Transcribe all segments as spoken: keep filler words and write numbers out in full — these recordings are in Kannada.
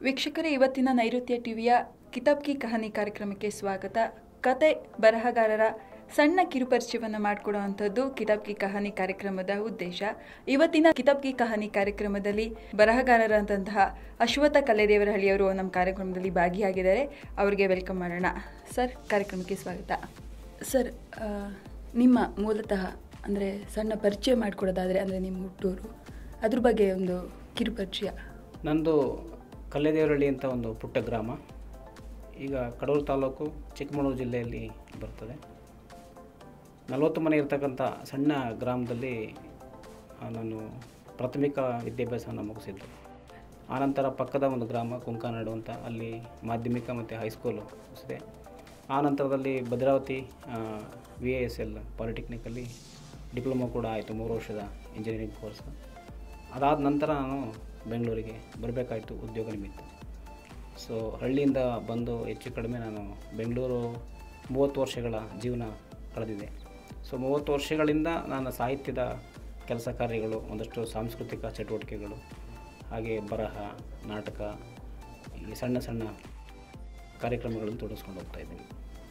ವೀಕ್ಷಕರೇ, ಇವತ್ತಿನ ನೈಋತ್ಯ ಟಿವಿಯ ಕಿತಾಬ್ ಕಿ ಕಹಾನಿ ಕಾರ್ಯಕ್ರಮಕ್ಕೆ ಸ್ವಾಗತ. ಕತೆ ಬರಹಗಾರರ ಸಣ್ಣ ಕಿರುಪರಿಚಯವನ್ನು ಮಾಡಿಕೊಡುವಂಥದ್ದು ಕಿತಾಬ್ ಕಿ ಕಹಾನಿ ಕಾರ್ಯಕ್ರಮದ ಉದ್ದೇಶ. ಇವತ್ತಿನ ಕಿತಾಬ್ ಕಿ ಕಹಾನಿ ಕಾರ್ಯಕ್ರಮದಲ್ಲಿ ಬರಹಗಾರರಾದಂತಹ ಅಶ್ವಥ ಕಲ್ಲೇದೇವರಹಳ್ಳಿಯವರು ನಮ್ಮ ಕಾರ್ಯಕ್ರಮದಲ್ಲಿ ಭಾಗಿಯಾಗಿದ್ದಾರೆ. ಅವರಿಗೆ ವೆಲ್ಕಮ್ ಮಾಡೋಣ. ಸರ್, ಕಾರ್ಯಕ್ರಮಕ್ಕೆ ಸ್ವಾಗತ. ಸರ್, ನಿಮ್ಮ ಮೂಲತಃ ಅಂದರೆ ಸಣ್ಣ ಪರಿಚಯ ಮಾಡಿಕೊಡೋದಾದರೆ, ಅಂದರೆ ನಿಮ್ಮ ಹುಟ್ಟೂರು, ಅದ್ರ ಬಗ್ಗೆ ಒಂದು ಕಿರುಪರಿಚಯ. ನಂದು ಕಲ್ಲೇದೇವರಹಳ್ಳಿ ಅಂತ ಒಂದು ಪುಟ್ಟ ಗ್ರಾಮ, ಈಗ ಕಡೂರು ತಾಲೂಕು, ಚಿಕ್ಕಮಗಳೂರು ಜಿಲ್ಲೆಯಲ್ಲಿ ಬರ್ತದೆ. ನಲವತ್ತು ಮನೆ ಇರ್ತಕ್ಕಂಥ ಸಣ್ಣ ಗ್ರಾಮದಲ್ಲಿ ನಾನು ಪ್ರಾಥಮಿಕ ವಿದ್ಯಾಭ್ಯಾಸವನ್ನು ಮುಗಿಸಿದ್ದು. ಆನಂತರ ಪಕ್ಕದ ಒಂದು ಗ್ರಾಮ ಕುಂಕಾನಾಡು ಅಂತ, ಅಲ್ಲಿ ಮಾಧ್ಯಮಿಕ ಮತ್ತು ಹೈಸ್ಕೂಲು ಮುಗಿಸಿದೆ. ಆ ನಂತರದಲ್ಲಿ Bhadravati V A S L ಪಾಲಿಟೆಕ್ನಿಕಲ್ಲಿ ಡಿಪ್ಲೊಮಾ ಕೂಡ ಆಯಿತು, ಮೂರು ವರ್ಷದ ಇಂಜಿನಿಯರಿಂಗ್ ಕೋರ್ಸ್. ಅದಾದ ನಂತರ ನಾನು ಬೆಂಗಳೂರಿಗೆ ಬರಬೇಕಾಯಿತು ಉದ್ಯೋಗ ನಿಮಿತ್ತ. ಸೊ ಹಳ್ಳಿಯಿಂದ ಬಂದು ಹೆಚ್ಚು ಕಡಿಮೆ ನಾನು ಬೆಂಗಳೂರು ಮೂವತ್ತು ವರ್ಷಗಳ ಜೀವನ ಕಳೆದಿದೆ. ಸೊ ಮೂವತ್ತು ವರ್ಷಗಳಿಂದ ನಾನು ಸಾಹಿತ್ಯದ ಕೆಲಸ ಕಾರ್ಯಗಳು, ಒಂದಷ್ಟು ಸಾಂಸ್ಕೃತಿಕ ಚಟುವಟಿಕೆಗಳು, ಹಾಗೆ ಬರಹ, ನಾಟಕ, ಈ ಸಣ್ಣ ಸಣ್ಣ ಕಾರ್ಯಕ್ರಮಗಳನ್ನು ತೊಡಗಿಸ್ಕೊಂಡು ಹೋಗ್ತಾ ಇದ್ದೀನಿ.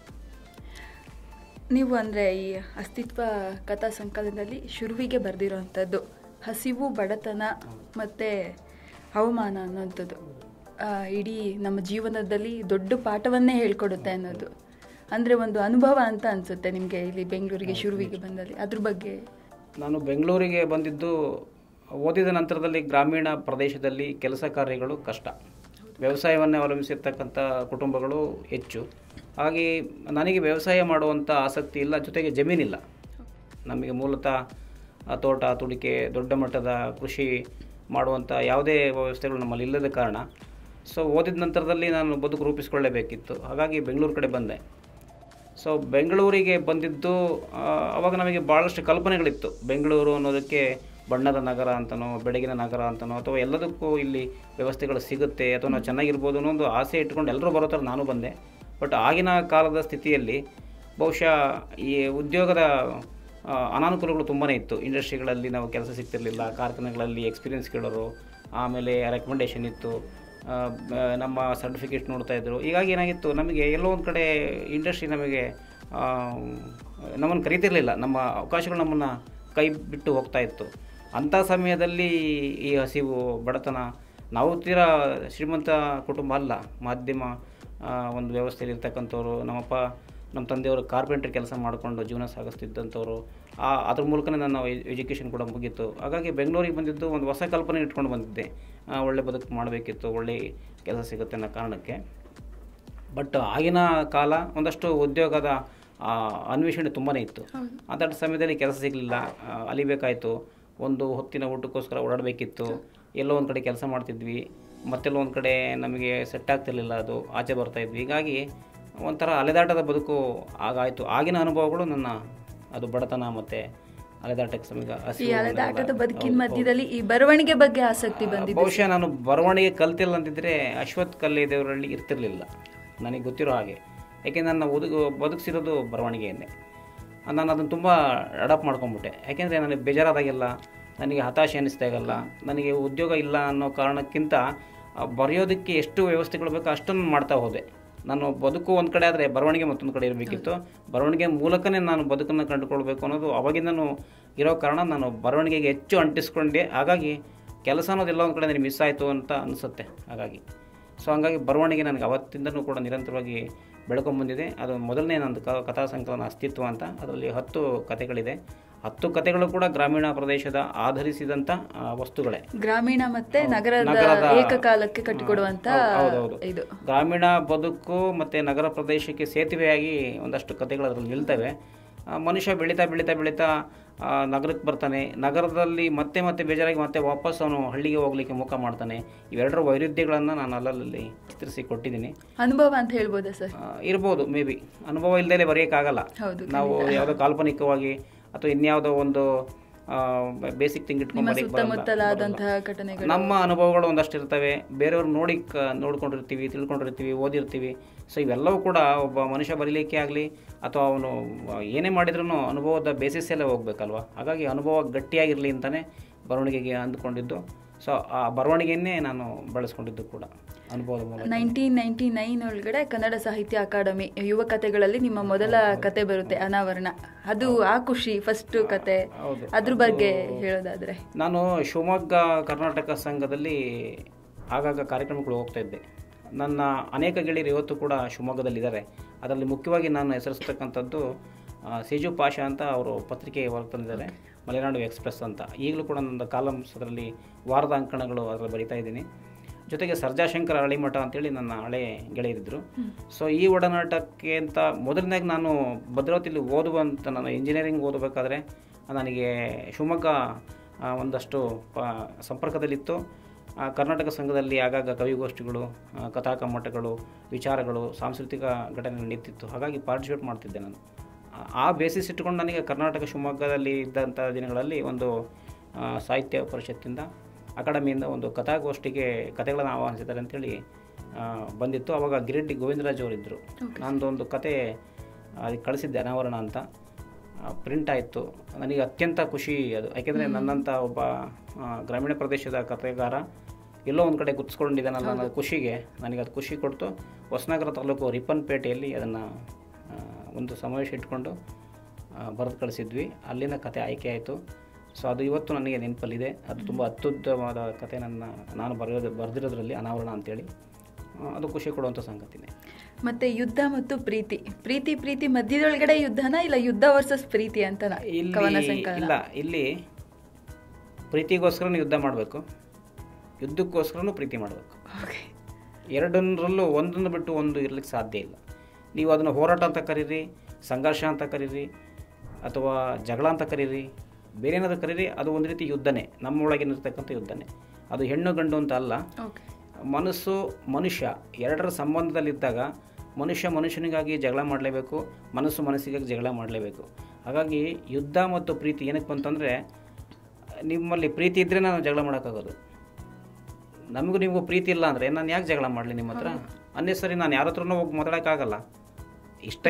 ನೀವು ಅಂದರೆ ಈ ಅಸ್ತಿತ್ವ ಕಥಾ ಸಂಕಲನದಲ್ಲಿ ಶುರುವಿಗೆ ಬರೆದಿರೋವಂಥದ್ದು ಹಸಿವು, ಬಡತನ ಮತ್ತು ಹವಾಮಾನ ಅನ್ನೋಂಥದ್ದು ಇಡೀ ನಮ್ಮ ಜೀವನದಲ್ಲಿ ದೊಡ್ಡ ಪಾಠವನ್ನೇ ಹೇಳ್ಕೊಡುತ್ತೆ ಅನ್ನೋದು, ಅಂದರೆ ಒಂದು ಅನುಭವ ಅಂತ ಅನಿಸುತ್ತೆ ನಿಮಗೆ ಇಲ್ಲಿ ಬೆಂಗಳೂರಿಗೆ ಶುರುವಿಗೆ ಬಂದಲ್ಲಿ. ಅದ್ರ ಬಗ್ಗೆ ನಾನು ಬೆಂಗಳೂರಿಗೆ ಬಂದಿದ್ದು ಓದಿದ ನಂತರದಲ್ಲಿ ಗ್ರಾಮೀಣ ಪ್ರದೇಶದಲ್ಲಿ ಕೆಲಸ ಕಾರ್ಯಗಳು ಕಷ್ಟ, ವ್ಯವಸಾಯವನ್ನೇ ಅವಲಂಬಿಸಿರ್ತಕ್ಕಂಥ ಕುಟುಂಬಗಳು ಹೆಚ್ಚು. ಹಾಗೆ ನನಗೆ ವ್ಯವಸಾಯ ಮಾಡುವಂಥ ಆಸಕ್ತಿ ಇಲ್ಲ, ಜೊತೆಗೆ ಜಮೀನಿಲ್ಲ. ನಮಗೆ ಮೂಲತಃ ತೋಟ, ತುಡಿಕೆ, ದೊಡ್ಡ ಮಟ್ಟದ ಕೃಷಿ ಮಾಡುವಂಥ ಯಾವುದೇ ವ್ಯವಸ್ಥೆಗಳು ನಮ್ಮಲ್ಲಿ ಇಲ್ಲದ ಕಾರಣ ಸೊ ಓದಿದ ನಂತರದಲ್ಲಿ ನಾನು ಬದುಕು ರೂಪಿಸ್ಕೊಳ್ಳೇಬೇಕಿತ್ತು. ಹಾಗಾಗಿ ಬೆಂಗಳೂರು ಕಡೆ ಬಂದೆ. ಸೊ ಬೆಂಗಳೂರಿಗೆ ಬಂದಿದ್ದು ಆವಾಗ ನಮಗೆ ಭಾಳಷ್ಟು ಕಲ್ಪನೆಗಳಿತ್ತು. ಬೆಂಗಳೂರು ಅನ್ನೋದಕ್ಕೆ ಬಣ್ಣದ ನಗರ ಅಂತನೋ, ಬೆಳಗಿನ ನಗರ ಅಂತನೋ, ಅಥವಾ ಎಲ್ಲದಕ್ಕೂ ಇಲ್ಲಿ ವ್ಯವಸ್ಥೆಗಳು ಸಿಗುತ್ತೆ, ಅಥವಾ ನಾವು ಚೆನ್ನಾಗಿರ್ಬೋದು ಅನ್ನೋ ಒಂದು ಆಸೆ ಇಟ್ಕೊಂಡು ಎಲ್ಲರೂ ಬರೋ ಥರ ನಾನು ಬಂದೆ. ಬಟ್ ಆಗಿನ ಕಾಲದ ಸ್ಥಿತಿಯಲ್ಲಿ ಬಹುಶಃ ಈ ಉದ್ಯೋಗದ ಅನಾನುಕೂಲಗಳು ತುಂಬಾ ಇತ್ತು. ಇಂಡಸ್ಟ್ರಿಗಳಲ್ಲಿ ನಾವು ಕೆಲಸ ಸಿಗ್ತಿರಲಿಲ್ಲ, ಕಾರ್ಖಾನೆಗಳಲ್ಲಿ ಎಕ್ಸ್ಪೀರಿಯೆನ್ಸ್ ಕೇಳೋರು, ಆಮೇಲೆ ರೆಕಮೆಂಡೇಷನ್ ಇತ್ತು, ನಮ್ಮ ಸರ್ಟಿಫಿಕೇಟ್ ನೋಡ್ತಾಯಿದ್ರು. ಹೀಗಾಗಿ ಏನಾಗಿತ್ತು, ನಮಗೆ ಎಲ್ಲೋ ಒಂದು ಕಡೆ ಇಂಡಸ್ಟ್ರಿ ನಮಗೆ ನಮ್ಮನ್ನು ಕರೀತಿರಲಿಲ್ಲ, ನಮ್ಮ ಅವಕಾಶಗಳು ನಮ್ಮನ್ನು ಕೈ ಬಿಟ್ಟು ಹೋಗ್ತಾ ಇತ್ತು. ಅಂಥ ಸಮಯದಲ್ಲಿ ಈ ಹಸಿವು, ಬಡತನ, ನಾವು ತೀರಾ ಶ್ರೀಮಂತ ಕುಟುಂಬ ಅಲ್ಲ, ಮಾಧ್ಯಮ ಒಂದು ವ್ಯವಸ್ಥೆಯಲ್ಲಿ ಇರ್ತಕ್ಕಂಥವ್ರು. ನಮ್ಮಪ್ಪ ನಮ್ಮ ತಂದೆಯವರು ಕಾರ್ಪೆಂಟ್ರಿ ಕೆಲಸ ಮಾಡಿಕೊಂಡು ಜೀವನ ಸಾಗಿಸ್ತಿದ್ದಂಥವ್ರು. ಆ ಅದ್ರ ಮೂಲಕನೇ ನನ್ನ ಎಜುಕೇಷನ್ ಕೂಡ ಮುಗೀತು. ಹಾಗಾಗಿ ಬೆಂಗಳೂರಿಗೆ ಬಂದಿದ್ದು ಒಂದು ಹೊಸ ಕಲ್ಪನೆ ಇಟ್ಕೊಂಡು ಬಂದಿದ್ದೆ, ಒಳ್ಳೆ ಬದುಕು ಮಾಡಬೇಕಿತ್ತು, ಒಳ್ಳೆ ಕೆಲಸ ಸಿಗುತ್ತೆ ಅನ್ನೋ ಕಾರಣಕ್ಕೆ. ಬಟ್ ಆಗಿನ ಕಾಲ ಒಂದಷ್ಟು ಉದ್ಯೋಗದ ಅನ್ವೇಷಣೆ ತುಂಬಾ ಇತ್ತು. ಅಂಥ ಸಮಯದಲ್ಲಿ ಕೆಲಸ ಸಿಗಲಿಲ್ಲ, ಅಲಿಬೇಕಾಯಿತು. ಒಂದು ಹೊತ್ತಿನ ಊಟಕ್ಕೋಸ್ಕರ ಓಡಾಡಬೇಕಿತ್ತು. ಎಲ್ಲೋ ಒಂದು ಕಡೆ ಕೆಲಸ ಮಾಡ್ತಿದ್ವಿ, ಮತ್ತೆಲ್ಲೋ ಒಂದು ಕಡೆ ನಮಗೆ ಸೆಟ್ ಆಗ್ತಿರ್ಲಿಲ್ಲ, ಅದು ಆಚೆ ಬರ್ತಾಯಿದ್ವಿ. ಹೀಗಾಗಿ ಒಂಥರ ಅಲೆದಾಟದ ಬದುಕು ಆಗಾಯಿತು. ಆಗಿನ ಅನುಭವಗಳು ನನ್ನ ಅದು ಬಡತನ ಮತ್ತು ಅಲೆದಾಟಕ್ಕೆ ಸಮೀಪ ಅಲೆದಾಟದ ಬದುಕಿನ ಮಧ್ಯದಲ್ಲಿ ಈ ಬರವಣಿಗೆ ಬಗ್ಗೆ ಆಸಕ್ತಿ ಬಂದಿದೆ. ಬಹುಶಃ ನಾನು ಬರವಣಿಗೆ ಕಲ್ತಿಲ್ಲ ಅಂತಿದ್ರೆ ಅಶ್ವಥ್ ಕಲ್ಲೇದೇವರಹಳ್ಳಿ ಇರ್ತಿರಲಿಲ್ಲ, ನನಗೆ ಗೊತ್ತಿರೋ ಹಾಗೆ. ಯಾಕೆಂದರೆ ನನ್ನ ಓದು ಬದುಕಿಸಿರೋದು ಬರವಣಿಗೆಯನ್ನೇ. ನಾನು ಅದನ್ನು ತುಂಬ ಅಡಾಪ್ಟ್ ಮಾಡ್ಕೊಂಬಿಟ್ಟೆ. ಯಾಕೆಂದರೆ ನನಗೆ ಬೇಜಾರಾದಾಗೆಲ್ಲ, ನನಗೆ ಹತಾಶೆ ಅನ್ನಿಸ್ದಾಗಲ್ಲ, ನನಗೆ ಉದ್ಯೋಗ ಇಲ್ಲ ಅನ್ನೋ ಕಾರಣಕ್ಕಿಂತ ಬರೆಯೋದಕ್ಕೆ ಎಷ್ಟು ವ್ಯವಸ್ಥೆಗಳು ಬೇಕೋ ಅಷ್ಟನ್ನು ಮಾಡ್ತಾ ಹೋದೆ. ನಾನು ಬದುಕು ಒಂದು ಕಡೆ ಆದರೆ ಬರವಣಿಗೆ ಮತ್ತೊಂದು ಕಡೆ ಇರಬೇಕಿತ್ತು. ಬರವಣಿಗೆ ಮೂಲಕನೇ ನಾನು ಬದುಕನ್ನು ಕಂಡುಕೊಳ್ಬೇಕು ಅನ್ನೋದು ಅವಾಗಿಂದನೂ ಇರೋ ಕಾರಣ ನಾನು ಬರವಣಿಗೆಗೆ ಹೆಚ್ಚು ಅಂಟಿಸ್ಕೊಂಡೆ. ಹಾಗಾಗಿ ಕೆಲಸ ಅನ್ನೋದೆಲ್ಲ ಒಂದು ಕಡೆ ನನಗೆ ಮಿಸ್ ಆಯಿತು ಅಂತ ಅನಿಸುತ್ತೆ. ಹಾಗಾಗಿ ಸೊ ಹಂಗಾಗಿ ಬರವಣಿಗೆ ನನಗೆ ಅವತ್ತಿಂದನೂ ಕೂಡ ನಿರಂತರವಾಗಿ ಬೆಳ್ಕೊಂಬಂದಿದೆ. ಅದು ಮೊದಲನೇ ನಂದು ಕ ಕಥಾ ಸಂಕಲನ ಅಸ್ತಿತ್ವ ಅಂತ. ಅದರಲ್ಲಿ ಹತ್ತು ಕಥೆಗಳಿದೆ. ಹತ್ತು ಕಥೆಗಳು ಕೂಡ ಗ್ರಾಮೀಣ ಪ್ರದೇಶದ ಆಧರಿಸಿದಂಥ ವಸ್ತುಗಳೇ. ಗ್ರಾಮೀಣ ಮತ್ತೆ ನಗರದ ಏಕಕಾಲಕ್ಕೆ ಕಟ್ಟಿಕೊಡುವಂಥ ಇದು ಗ್ರಾಮೀಣ ಬದುಕು ಮತ್ತು ನಗರ ಪ್ರದೇಶಕ್ಕೆ ಸೇತುವೆಯಾಗಿ ಒಂದಷ್ಟು ಕಥೆಗಳು ಅದರಲ್ಲಿ ನಿಲ್ತವೆ. ಮನುಷ್ಯ ಬೆಳೀತಾ ಬೆಳೀತಾ ಬೆಳೀತಾ ನಗರಕ್ಕೆ ಬರ್ತಾನೆ. ನಗರದಲ್ಲಿ ಮತ್ತೆ ಮತ್ತೆ ಬೇಜಾರಾಗಿ ಮತ್ತೆ ವಾಪಸ್ ಅವನು ಹಳ್ಳಿಗೆ ಹೋಗ್ಲಿಕ್ಕೆ ಮುಖ ಮಾಡ್ತಾನೆ. ಇವೆರಡರ ವೈರುಧ್ಯಗಳನ್ನು ನಾನು ಅಲ್ಲಲ್ಲಿ ಚಿತ್ರಿಸಿ ಕೊಟ್ಟಿದ್ದೀನಿ. ಅನುಭವ ಅಂತ ಹೇಳ್ಬೋದಾ ಸರ್? ಇರ್ಬೋದು, ಮೇ ಬಿ. ಅನುಭವ ಇಲ್ಲದೆ ಬರೆಯೋಕ್ಕಾಗಲ್ಲ. ನಾವು ಯಾವುದೋ ಕಾಲ್ಪನಿಕವಾಗಿ ಅಥವಾ ಇನ್ಯಾವುದೋ ಒಂದು ಬೇಸಿಕ್ ಥಿಂಗ್ ಇಟ್ಕೊಂಡು ನಮ್ಮ ಅನುಭವಗಳು ಒಂದಷ್ಟು ಇರ್ತವೆ. ಬೇರೆಯವ್ರು ನೋಡಿ ಕ ನೋಡ್ಕೊಂಡಿರ್ತೀವಿ, ತಿಳ್ಕೊಂಡಿರ್ತೀವಿ, ಓದಿರ್ತೀವಿ. ಸೊ ಇವೆಲ್ಲವೂ ಕೂಡ ಒಬ್ಬ ಮನುಷ್ಯ ಬರೀಲಿಕ್ಕೆ ಆಗಲಿ ಅಥವಾ ಅವನು ಏನೇ ಮಾಡಿದ್ರೂ ಅನುಭವದ ಬೇಸಿಸಲ್ಲೇ ಹೋಗ್ಬೇಕಲ್ವ. ಹಾಗಾಗಿ ಅನುಭವ ಗಟ್ಟಿಯಾಗಿರಲಿ ಅಂತಲೇ ಬರವಣಿಗೆಗೆ ಅಂದ್ಕೊಂಡಿದ್ದು. ಸೊ ಆ ಬರವಣಿಗೆಯನ್ನೇ ನಾನು ಬಳಸ್ಕೊಂಡಿದ್ದು ಕೂಡ. ಅನುಭವದ ಮೂಲಕ. ನೈನ್ಟೀನ್ ನೈನ್ಟಿ ನೈನ್ ಒಳಗಡೆ ಕನ್ನಡ ಸಾಹಿತ್ಯ ಅಕಾಡೆಮಿ ಯುವ ಕಥೆಗಳಲ್ಲಿ ನಿಮ್ಮ ಮೊದಲ ಕತೆ ಬರುತ್ತೆ ಅನಾವರಣ. ಅದು ಆ ಖುಷಿ ಫಸ್ಟ್ ಕತೆ, ಅದ್ರ ಬಗ್ಗೆ ಹೇಳೋದಾದ್ರೆ. ನಾನು ಶಿವಮೊಗ್ಗ ಕರ್ನಾಟಕ ಸಂಘದಲ್ಲಿ ಆಗಾಗ ಕಾರ್ಯಕ್ರಮಗಳು ಹೋಗ್ತಾ ಇದ್ದೆ. ನನ್ನ ಅನೇಕ ಗೆಳೆಯರು ಇವತ್ತು ಕೂಡ ಶಿವಮೊಗ್ಗದಲ್ಲಿದ್ದಾರೆ. ಅದರಲ್ಲಿ ಮುಖ್ಯವಾಗಿ ನಾನು ಹೆಸರಿಸ್ತಕ್ಕಂಥದ್ದು ಸೇಜು ಪಾಷಾ ಅಂತ ಅವರು ಪತ್ರಿಕೆ ಹೊರಗೆ ತಂದಿದ್ದಾರೆ, ಮಲೆನಾಡು ಎಕ್ಸ್ಪ್ರೆಸ್ ಅಂತ. ಈಗಲೂ ಕೂಡ ನನ್ನ ಕಾಲಮ್ಸ್ ಅದರಲ್ಲಿ ವಾರದ ಅಂಕಣಗಳು ಅದರಲ್ಲಿ ಬರಿತಾ ಇದ್ದೀನಿ. ಜೊತೆಗೆ ಸರ್ಜಾಶಂಕರ ಹಳಿಮಠ ಅಂತೇಳಿ ನನ್ನ ಹಳೆ ಗೆಳೆಯರಿದ್ದರು. ಸೊ ಈ ಒಡನಾಟಕ್ಕೆ ಅಂತ ಮೊದಲನೇಗೆ ನಾನು ಭದ್ರಾವತಿಯಲ್ಲಿ ಓದುವಂಥ ನಾನು ಇಂಜಿನಿಯರಿಂಗ್ ಓದಬೇಕಾದ್ರೆ ನನಗೆ ಶಿವಮೊಗ್ಗ ಒಂದಷ್ಟು ಪ ಸಂಪರ್ಕದಲ್ಲಿತ್ತು. ಕರ್ನಾಟಕ ಸಂಘದಲ್ಲಿ ಆಗಾಗ ಕವಿಗೋಷ್ಠಿಗಳು, ಕಥಾ ಕಮ್ಮಟಗಳು, ವಿಚಾರಗಳು, ಸಾಂಸ್ಕೃತಿಕ ಘಟನೆ ನಡೀತಿತ್ತು. ಹಾಗಾಗಿ ಪಾರ್ಟಿಸಿಪೇಟ್ ಮಾಡ್ತಿದ್ದೆ ನಾನು. ಆ ಬೇಸಿಸ್ ಇಟ್ಕೊಂಡು ನನಗೆ ಕರ್ನಾಟಕ ಶಿವಮೊಗ್ಗದಲ್ಲಿ ಇದ್ದಂಥ ದಿನಗಳಲ್ಲಿ ಒಂದು ಸಾಹಿತ್ಯ ಪರಿಷತ್ತಿಂದ ಅಕಾಡೆಮಿಯಿಂದ ಒಂದು ಕಥಾಗೋಷ್ಠಿಗೆ ಕಥೆಗಳನ್ನು ಆಹ್ವಾನಿಸಿದ್ದಾರೆ ಅಂತೇಳಿ ಬಂದಿತ್ತು. ಆವಾಗ ಗಿರಿಡ್ಡಿ ಗೋವಿಂದರಾಜ್ ಅವರಿದ್ದರು. ನಂದು ಒಂದು ಕತೆ ಅದಕ್ಕೆ ಕಳಿಸಿದ್ದೆ, ಅನಾವರಣ ಅಂತ. ಪ್ರಿಂಟ್ ಆಯಿತು. ನನಗೆ ಅತ್ಯಂತ ಖುಷಿ ಅದು. ಯಾಕೆಂದರೆ ನನ್ನಂಥ ಒಬ್ಬ ಗ್ರಾಮೀಣ ಪ್ರದೇಶದ ಕಥೆಗಾರ ಎಲ್ಲೋ ಒಂದು ಕಡೆ ಗುರ್ತಿಸ್ಕೊಂಡಿದ್ದಾನಲ್ಲ ನನ್ನ ಖುಷಿಗೆ, ನನಗೆ ಅದು ಖುಷಿ ಕೊಡ್ತು. ಹೊಸನಗರ ತಾಲೂಕು ರಿಪ್ಪನ್ಪೇಟೆಯಲ್ಲಿ ಅದನ್ನು ಒಂದು ಸಮಾವೇಶ ಇಟ್ಕೊಂಡು ಬರೆದು ಕಳಿಸಿದ್ವಿ. ಅಲ್ಲಿಂದ ಕತೆ ಆಯ್ಕೆ ಆಯಿತು. ಸೊ ಅದು ಇವತ್ತು ನನಗೆ ನೆನಪಲ್ಲಿದೆ. ಅದು ತುಂಬ ಅತ್ಯುತ್ತಮವಾದ ಕತೆ ನನ್ನ ನಾನು ಬರೆಯೋದು ಬರೆದಿರೋದ್ರಲ್ಲಿ ಅನಾವರಣ ಅಂತೇಳಿ. ಅದು ಖುಷಿ ಕೊಡುವಂಥ ಸಂಗತಿನೇ. ಮತ್ತು ಯುದ್ಧ ಮತ್ತು ಪ್ರೀತಿ ಪ್ರೀತಿ ಪ್ರೀತಿ ಮಧ್ಯದೊಳಗಡೆ ಯುದ್ಧನ ಇಲ್ಲ ಯುದ್ಧ ವರ್ಸಸ್ ಪ್ರೀತಿ ಅಂತನಾ? ಇಲ್ಲ, ಇಲ್ಲಿ ಪ್ರೀತಿಗೋಸ್ಕರನೂ ಯುದ್ಧ ಮಾಡಬೇಕು, ಯುದ್ಧಕ್ಕೋಸ್ಕರನೂ ಪ್ರೀತಿ ಮಾಡಬೇಕು. ಎರಡನ್ನರಲ್ಲೂ ಒಂದನ್ನು ಬಿಟ್ಟು ಒಂದು ಇರಲಿಕ್ಕೆ ಸಾಧ್ಯ ಇಲ್ಲ. ನೀವು ಅದನ್ನು ಹೋರಾಟ ಅಂತ ಕರೀರಿ, ಸಂಘರ್ಷ ಅಂತ ಕರೀರಿ, ಅಥವಾ ಜಗಳ ಅಂತ ಕರೀರಿ, ಬೇರೆ ಏನಾದರೂ ಕರೀರಿ, ಅದು ಒಂದು ರೀತಿ ಯುದ್ಧನೇ, ನಮ್ಮೊಳಗಿನಿರ್ತಕ್ಕಂಥ ಯುದ್ಧನೇ. ಅದು ಹೆಣ್ಣು ಗಂಡು ಅಂತ ಅಲ್ಲ. ಮನಸ್ಸು ಮನುಷ್ಯ ಎರಡರ ಸಂಬಂಧದಲ್ಲಿದ್ದಾಗ ಮನುಷ್ಯ ಮನುಷ್ಯನಿಗಾಗಿ ಜಗಳ ಮಾಡಲೇಬೇಕು, ಮನಸ್ಸು ಮನಸ್ಸಿಗಾಗಿ ಜಗಳ ಮಾಡಲೇಬೇಕು. ಹಾಗಾಗಿ ಯುದ್ಧ ಮತ್ತು ಪ್ರೀತಿ ಏನಕ್ಕೆ ಬಂತಂದರೆ, ನಿಮ್ಮಲ್ಲಿ ಪ್ರೀತಿ ಇದ್ದರೆ ನಾನು ಜಗಳ ಮಾಡೋಕ್ಕಾಗೋದು. ನಮಗೂ ನಿಮಗೂ ಪ್ರೀತಿ ಇಲ್ಲ ಅಂದರೆ ನಾನು ಯಾಕೆ ಜಗಳ ಮಾಡಲಿ ನಿಮ್ಮ ಹತ್ರ? ಅನ್ನೆಸರಿ ನಾನು ಯಾರ ಹತ್ರನೂ ಹೋಗಿ ಮಾತಾಡೋಕ್ಕಾಗಲ್ಲ. ಇಷ್ಟ